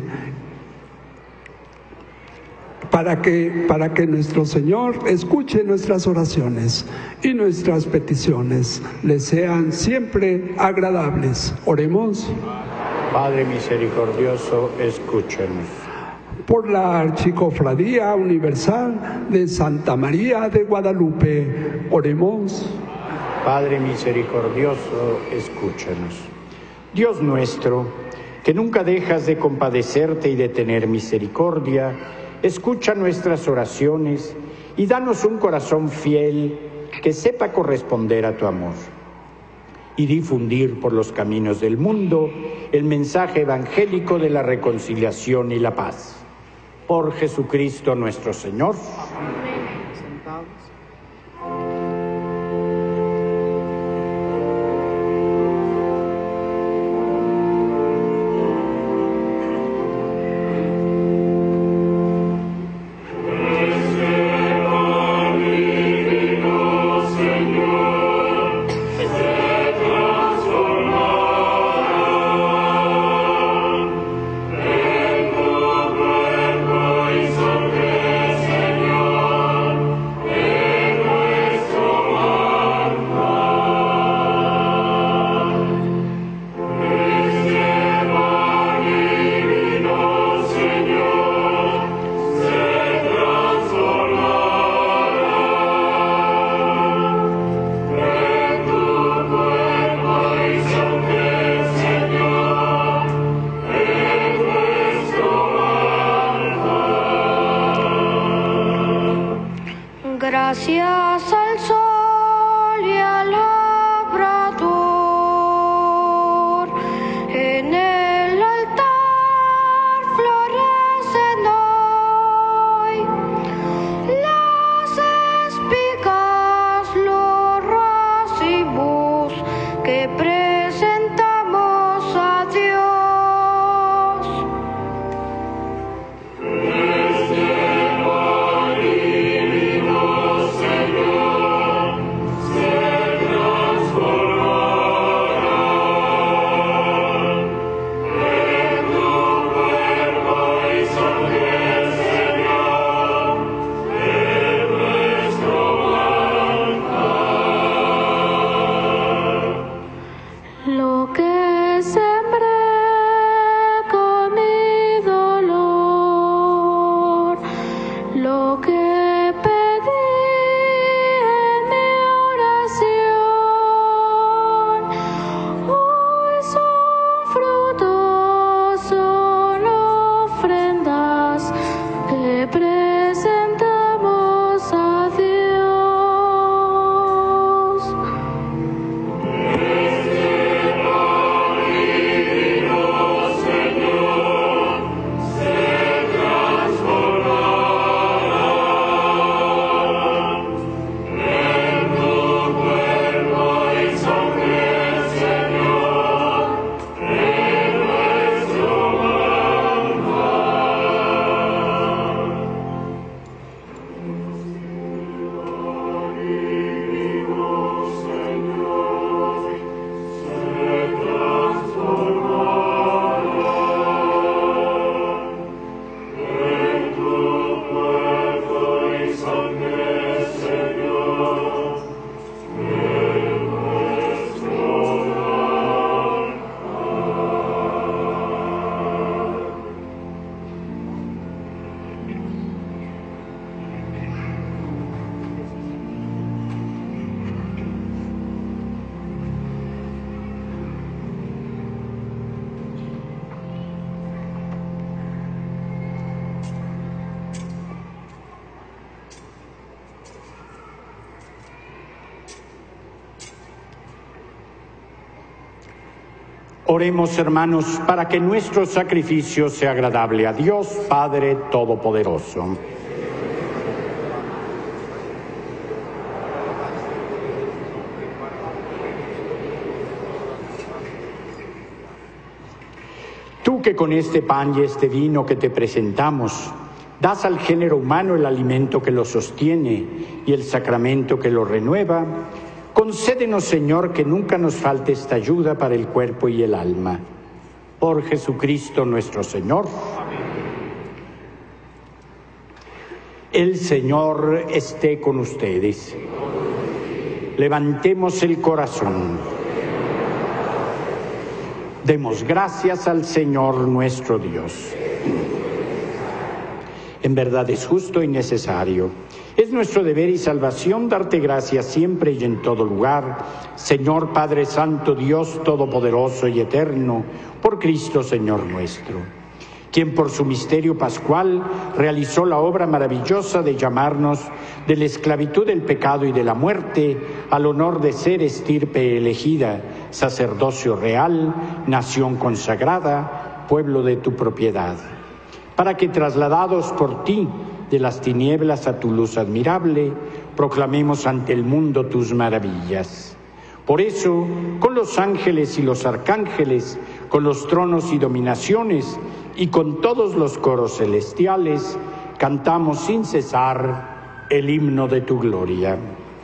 para que, para que nuestro Señor escuche nuestras oraciones y nuestras peticiones le sean siempre agradables. Oremos. Padre misericordioso, escúchanos. Por la Archicofradía Universal de Santa María de Guadalupe, oremos. Padre misericordioso, escúchanos. Dios nuestro, que nunca dejas de compadecerte y de tener misericordia, escucha nuestras oraciones y danos un corazón fiel que sepa corresponder a tu amor y difundir por los caminos del mundo el mensaje evangélico de la reconciliación y la paz. Por Jesucristo nuestro Señor. Amén. Gracias al sol y al labrador, en el altar florecen hoy las espigas, los racimos que presentamos a Dios. Lo que sembré con mi dolor, lo que pedí en mi oración, hoy son frutos, son ofrendas que presentamos a Dios. Oremos, hermanos, para que nuestro sacrificio sea agradable a Dios, Padre Todopoderoso. Tú que con este pan y este vino que te presentamos, das al género humano el alimento que lo sostiene y el sacramento que lo renueva, concédenos, Señor, que nunca nos falte esta ayuda para el cuerpo y el alma. Por Jesucristo nuestro Señor. El Señor esté con ustedes. Levantemos el corazón. Demos gracias al Señor nuestro Dios. En verdad es justo y necesario. Es nuestro deber y salvación darte gracias siempre y en todo lugar, Señor Padre Santo, Dios Todopoderoso y Eterno, por Cristo Señor nuestro, quien por su misterio pascual realizó la obra maravillosa de llamarnos de la esclavitud del pecado y de la muerte al honor de ser estirpe elegida, sacerdocio real, nación consagrada, pueblo de tu propiedad, para que trasladados por ti de las tinieblas a tu luz admirable, proclamemos ante el mundo tus maravillas. Por eso, con los ángeles y los arcángeles, con los tronos y dominaciones, y con todos los coros celestiales, cantamos sin cesar el himno de tu gloria.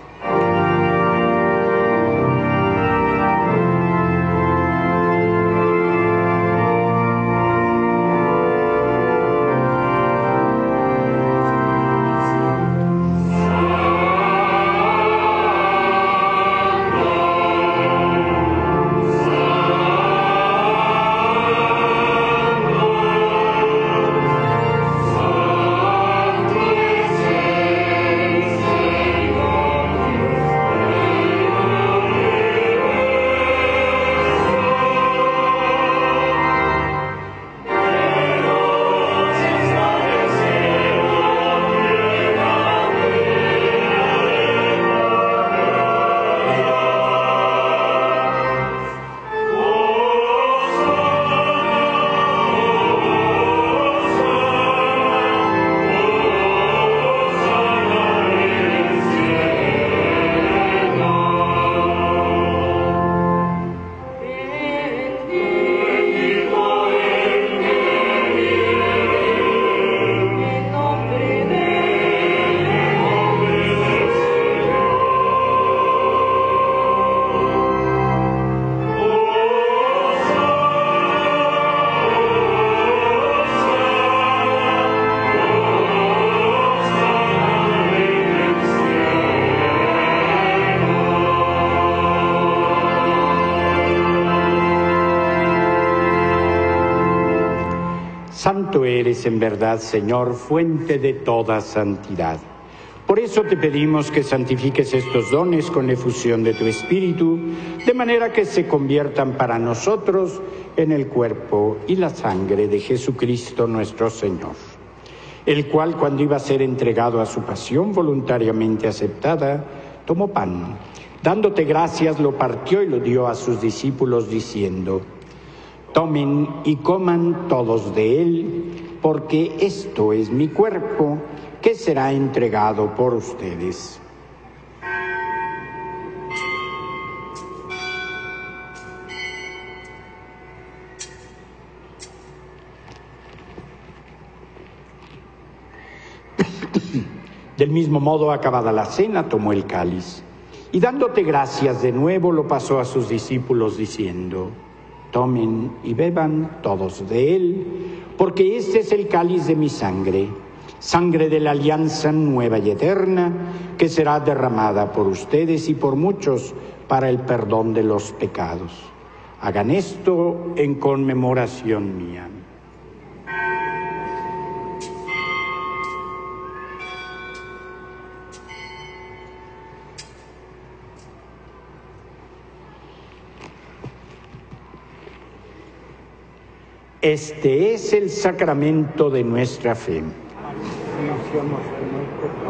Santo eres en verdad, Señor, fuente de toda santidad. Por eso te pedimos que santifiques estos dones con efusión de tu Espíritu, de manera que se conviertan para nosotros en el cuerpo y la sangre de Jesucristo nuestro Señor, el cual, cuando iba a ser entregado a su pasión voluntariamente aceptada, tomó pan, dándote gracias, lo partió y lo dio a sus discípulos, diciendo: tomen y coman todos de él, porque esto es mi cuerpo, que será entregado por ustedes. Del mismo modo, acabada la cena, tomó el cáliz, y dándote gracias de nuevo, lo pasó a sus discípulos, diciendo: tomen y beban todos de él, porque este es el cáliz de mi sangre, sangre de la alianza nueva y eterna, que será derramada por ustedes y por muchos para el perdón de los pecados. Hagan esto en conmemoración mía. Este es el sacramento de nuestra fe.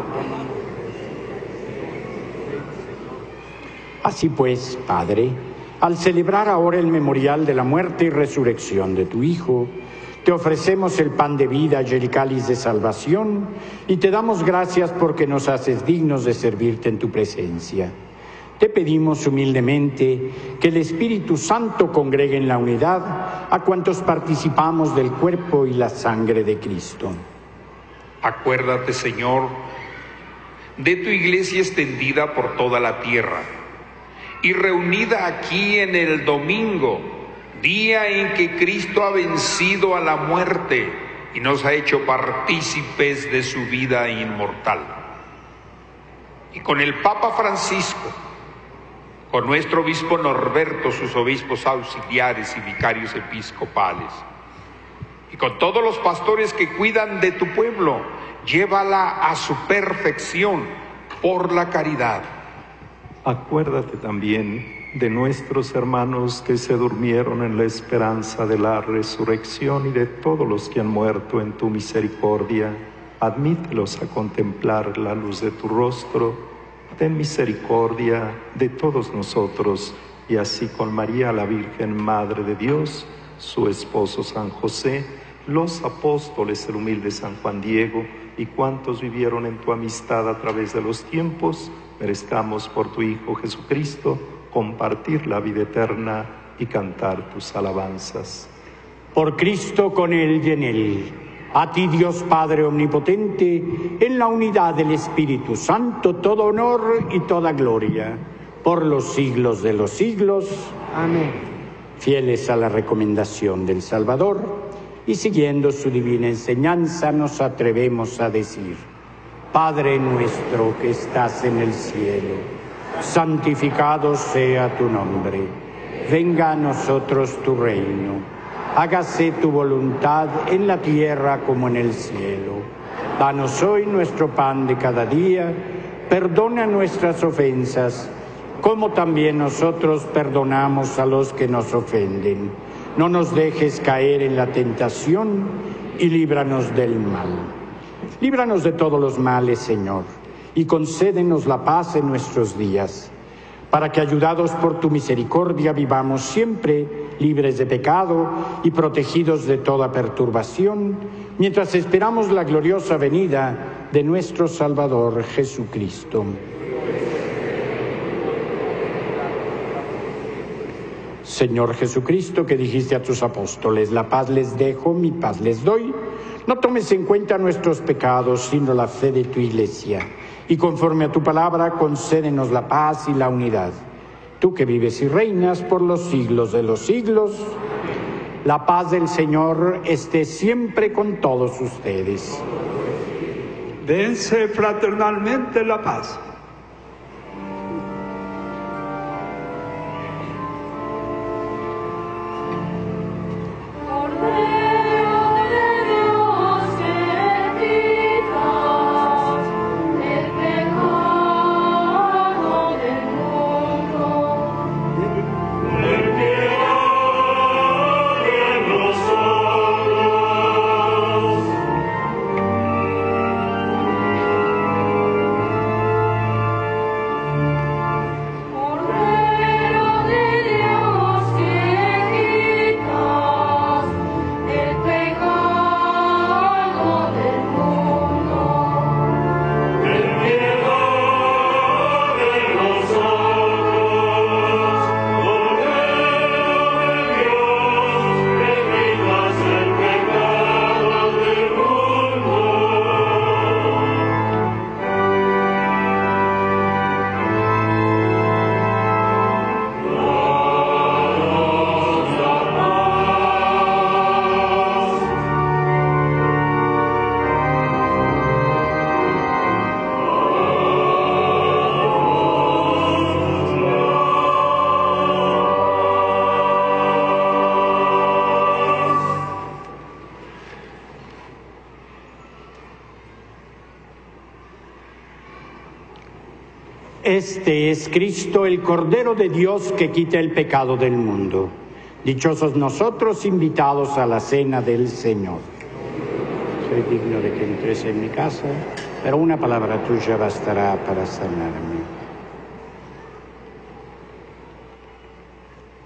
Así pues, Padre, Al celebrar ahora el memorial de la muerte y resurrección de tu Hijo, te ofrecemos el pan de vida y el cáliz de salvación, y te damos gracias porque nos haces dignos de servirte en tu presencia. Te pedimos humildemente que el Espíritu Santo congregue en la unidad a cuantos participamos del cuerpo y la sangre de Cristo. Acuérdate, Señor, de tu iglesia extendida por toda la tierra y reunida aquí en el domingo, día en que Cristo ha vencido a la muerte y nos ha hecho partícipes de su vida inmortal. Y con el Papa Francisco, con nuestro obispo Norberto, sus obispos auxiliares y vicarios episcopales, y con todos los pastores que cuidan de tu pueblo, llévala a su perfección por la caridad. Acuérdate también de nuestros hermanos que se durmieron en la esperanza de la resurrección y de todos los que han muerto en tu misericordia. Admítelos a contemplar la luz de tu rostro. Ten misericordia de todos nosotros, y así con María la Virgen, Madre de Dios, su esposo San José, los apóstoles, el humilde San Juan Diego, y cuantos vivieron en tu amistad a través de los tiempos, merezcamos por tu Hijo Jesucristo compartir la vida eterna y cantar tus alabanzas. Por Cristo, con Él y en Él, a ti, Dios Padre Omnipotente, en la unidad del Espíritu Santo, todo honor y toda gloria, por los siglos de los siglos. Amén. Fieles a la recomendación del Salvador y siguiendo su divina enseñanza, nos atrevemos a decir: Padre nuestro que estás en el cielo, santificado sea tu nombre. Venga a nosotros tu reino. Hágase tu voluntad en la tierra como en el cielo. Danos hoy nuestro pan de cada día. Perdona nuestras ofensas, como también nosotros perdonamos a los que nos ofenden. No nos dejes caer en la tentación y líbranos del mal. Líbranos de todos los males, Señor, y concédenos la paz en nuestros días, para que, ayudados por tu misericordia, vivamos siempre libres de pecado y protegidos de toda perturbación, mientras esperamos la gloriosa venida de nuestro Salvador Jesucristo. Señor Jesucristo, que dijiste a tus apóstoles: la paz les dejo, mi paz les doy, no tomes en cuenta nuestros pecados, sino la fe de tu Iglesia, y conforme a tu palabra, concédenos la paz y la unidad. Tú que vives y reinas por los siglos de los siglos, la paz del Señor esté siempre con todos ustedes. Dense fraternalmente la paz. Este es Cristo, el Cordero de Dios que quita el pecado del mundo. Dichosos nosotros invitados a la cena del Señor. Soy digno de que entres en mi casa, pero una palabra tuya bastará para sanarme.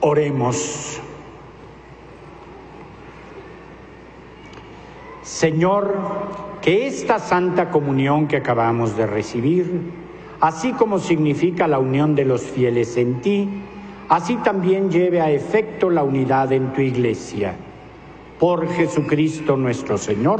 Oremos. Señor, que esta Santa Comunión que acabamos de recibir, así como significa la unión de los fieles en ti, así también lleve a efecto la unidad en tu Iglesia. Por Jesucristo nuestro Señor.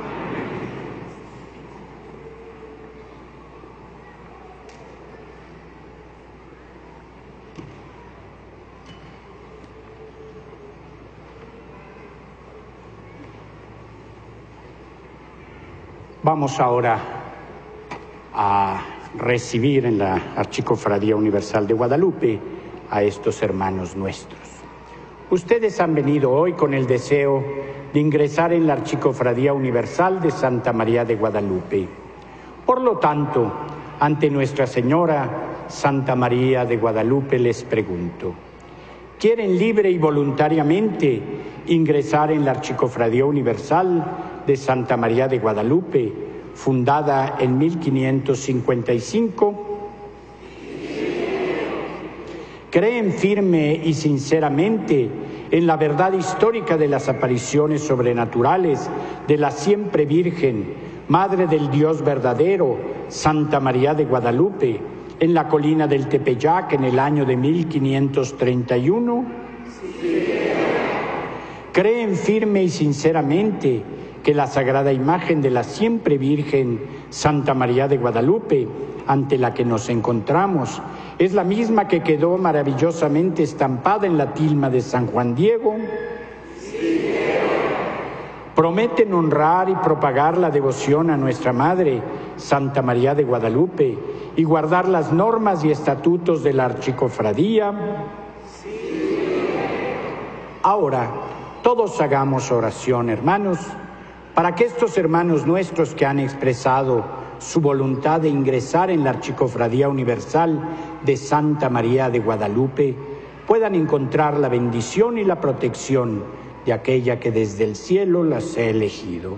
Vamos ahora a recibir en la Archicofradía Universal de Guadalupe a estos hermanos nuestros. Ustedes han venido hoy con el deseo de ingresar en la Archicofradía Universal de Santa María de Guadalupe. Por lo tanto, ante Nuestra Señora Santa María de Guadalupe les pregunto, ¿quieren libre y voluntariamente ingresar en la Archicofradía Universal de Santa María de Guadalupe, fundada en mil quinientos cincuenta y cinco? ¿Creen firme y sinceramente en la verdad histórica de las apariciones sobrenaturales de la siempre Virgen, Madre del Dios verdadero, Santa María de Guadalupe, en la colina del Tepeyac en el año de mil quinientos treinta y uno? ¿Creen firme y sinceramente que la sagrada imagen de la siempre Virgen Santa María de Guadalupe, ante la que nos encontramos, es la misma que quedó maravillosamente estampada en la tilma de San Juan Diego? Sí. ¿Prometen honrar y propagar la devoción a nuestra Madre, Santa María de Guadalupe, y guardar las normas y estatutos de la Archicofradía? Sí. Ahora, todos hagamos oración, hermanos, para que estos hermanos nuestros que han expresado su voluntad de ingresar en la Archicofradía Universal de Santa María de Guadalupe puedan encontrar la bendición y la protección de aquella que desde el cielo las ha elegido.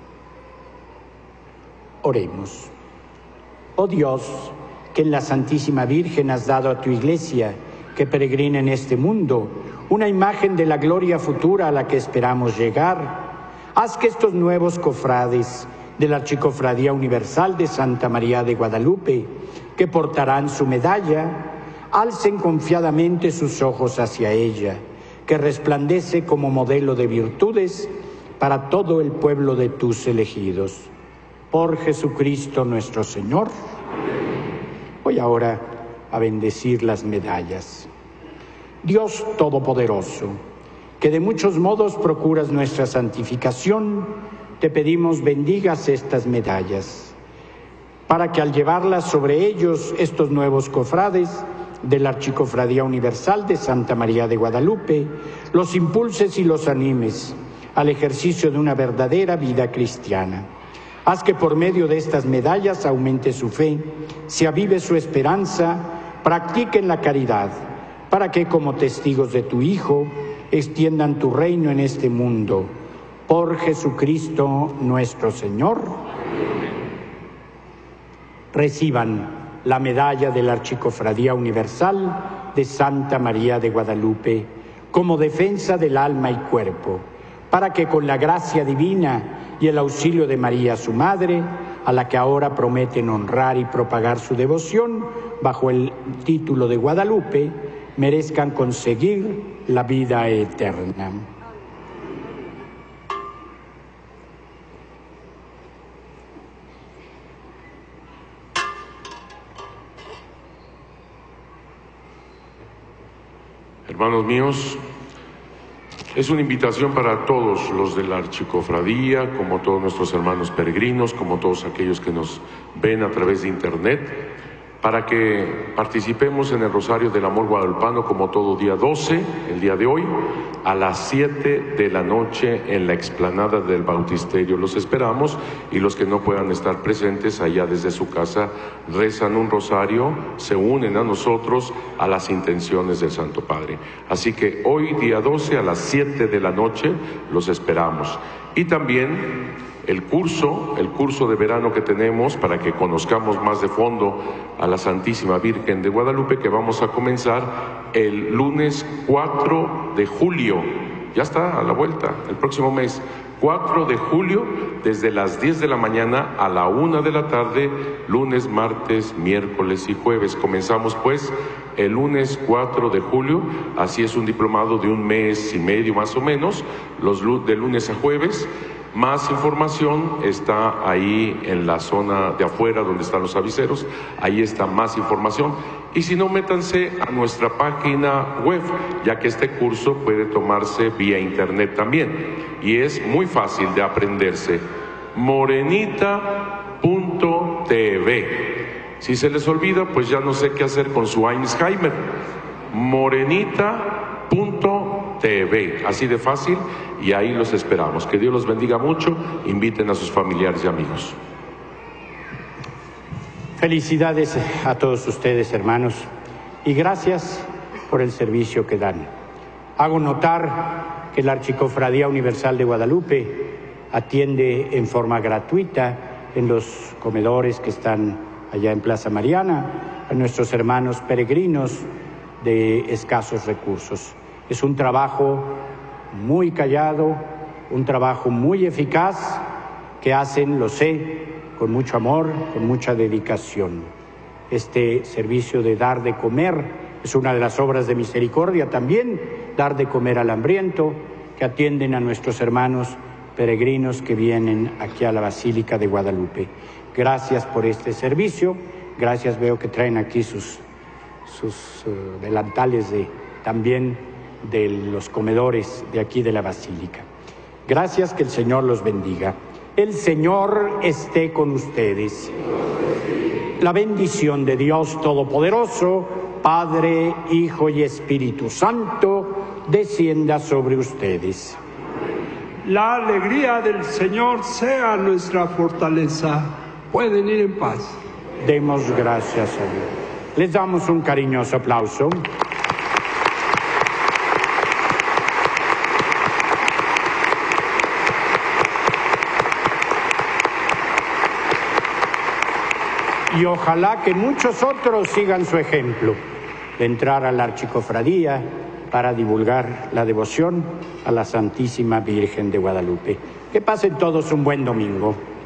Oremos. Oh Dios, que en la Santísima Virgen has dado a tu Iglesia, que peregrina en este mundo, una imagen de la gloria futura a la que esperamos llegar, haz que estos nuevos cofrades de la Archicofradía Universal de Santa María de Guadalupe, que portarán su medalla, alcen confiadamente sus ojos hacia ella, que resplandece como modelo de virtudes para todo el pueblo de tus elegidos. Por Jesucristo nuestro Señor. Voy ahora a bendecir las medallas. Dios Todopoderoso, que de muchos modos procuras nuestra santificación, te pedimos bendigas estas medallas, para que al llevarlas sobre ellos estos nuevos cofrades de la Archicofradía Universal de Santa María de Guadalupe, los impulses y los animes al ejercicio de una verdadera vida cristiana. Haz que por medio de estas medallas aumente su fe, se avive su esperanza, practiquen la caridad, para que como testigos de tu Hijo extiendan tu reino en este mundo. Por Jesucristo nuestro Señor. Reciban la medalla de la Archicofradía Universal de Santa María de Guadalupe como defensa del alma y cuerpo, para que con la gracia divina y el auxilio de María su Madre, a la que ahora prometen honrar y propagar su devoción bajo el título de Guadalupe, merezcan conseguir la vida eterna. Hermanos míos, es una invitación para todos los de la Archicofradía, como todos nuestros hermanos peregrinos, como todos aquellos que nos ven a través de internet, para que participemos en el Rosario del Amor Guadalupano como todo día doce, el día de hoy, a las siete de la noche en la explanada del Bautisterio. Los esperamos, y los que no puedan estar presentes allá desde su casa rezan un rosario, se unen a nosotros a las intenciones del Santo Padre. Así que hoy día doce a las siete de la noche los esperamos. Y también el curso, el curso de verano que tenemos para que conozcamos más de fondo a la Santísima Virgen de Guadalupe, que vamos a comenzar el lunes cuatro de julio. Ya está a la vuelta, el próximo mes, cuatro de julio, desde las diez de la mañana a la una de la tarde, lunes, martes, miércoles y jueves. Comenzamos pues el lunes cuatro de julio, así es un diplomado de un mes y medio más o menos, los de lunes a jueves. Más información está ahí en la zona de afuera donde están los aviseros, ahí está más información. Y si no, métanse a nuestra página web, ya que este curso puede tomarse vía internet también. Y es muy fácil de aprenderse, morenita punto t v. Si se les olvida, pues ya no sé qué hacer con su Alzheimer. morenita punto t v, así de fácil, y ahí los esperamos. Que Dios los bendiga mucho, inviten a sus familiares y amigos. Felicidades a todos ustedes, hermanos, y gracias por el servicio que dan. Hago notar que la Archicofradía Universal de Guadalupe atiende en forma gratuita en los comedores que están allá en Plaza Mariana a nuestros hermanos peregrinos de escasos recursos. Es un trabajo muy callado, un trabajo muy eficaz que hacen, lo sé, con mucho amor, con mucha dedicación. Este servicio de dar de comer es una de las obras de misericordia también, dar de comer al hambriento, que atienden a nuestros hermanos peregrinos que vienen aquí a la Basílica de Guadalupe. Gracias por este servicio, gracias, veo que traen aquí sus, sus uh, delantales de, también de los comedores de aquí de la Basílica. Gracias, que el Señor los bendiga. El Señor esté con ustedes. La bendición de Dios Todopoderoso, Padre, Hijo y Espíritu Santo, descienda sobre ustedes. La alegría del Señor sea nuestra fortaleza. Pueden ir en paz. Demos gracias a Dios. Les damos un cariñoso aplauso. Y ojalá que muchos otros sigan su ejemplo de entrar a la Archicofradía para divulgar la devoción a la Santísima Virgen de Guadalupe. Que pasen todos un buen domingo.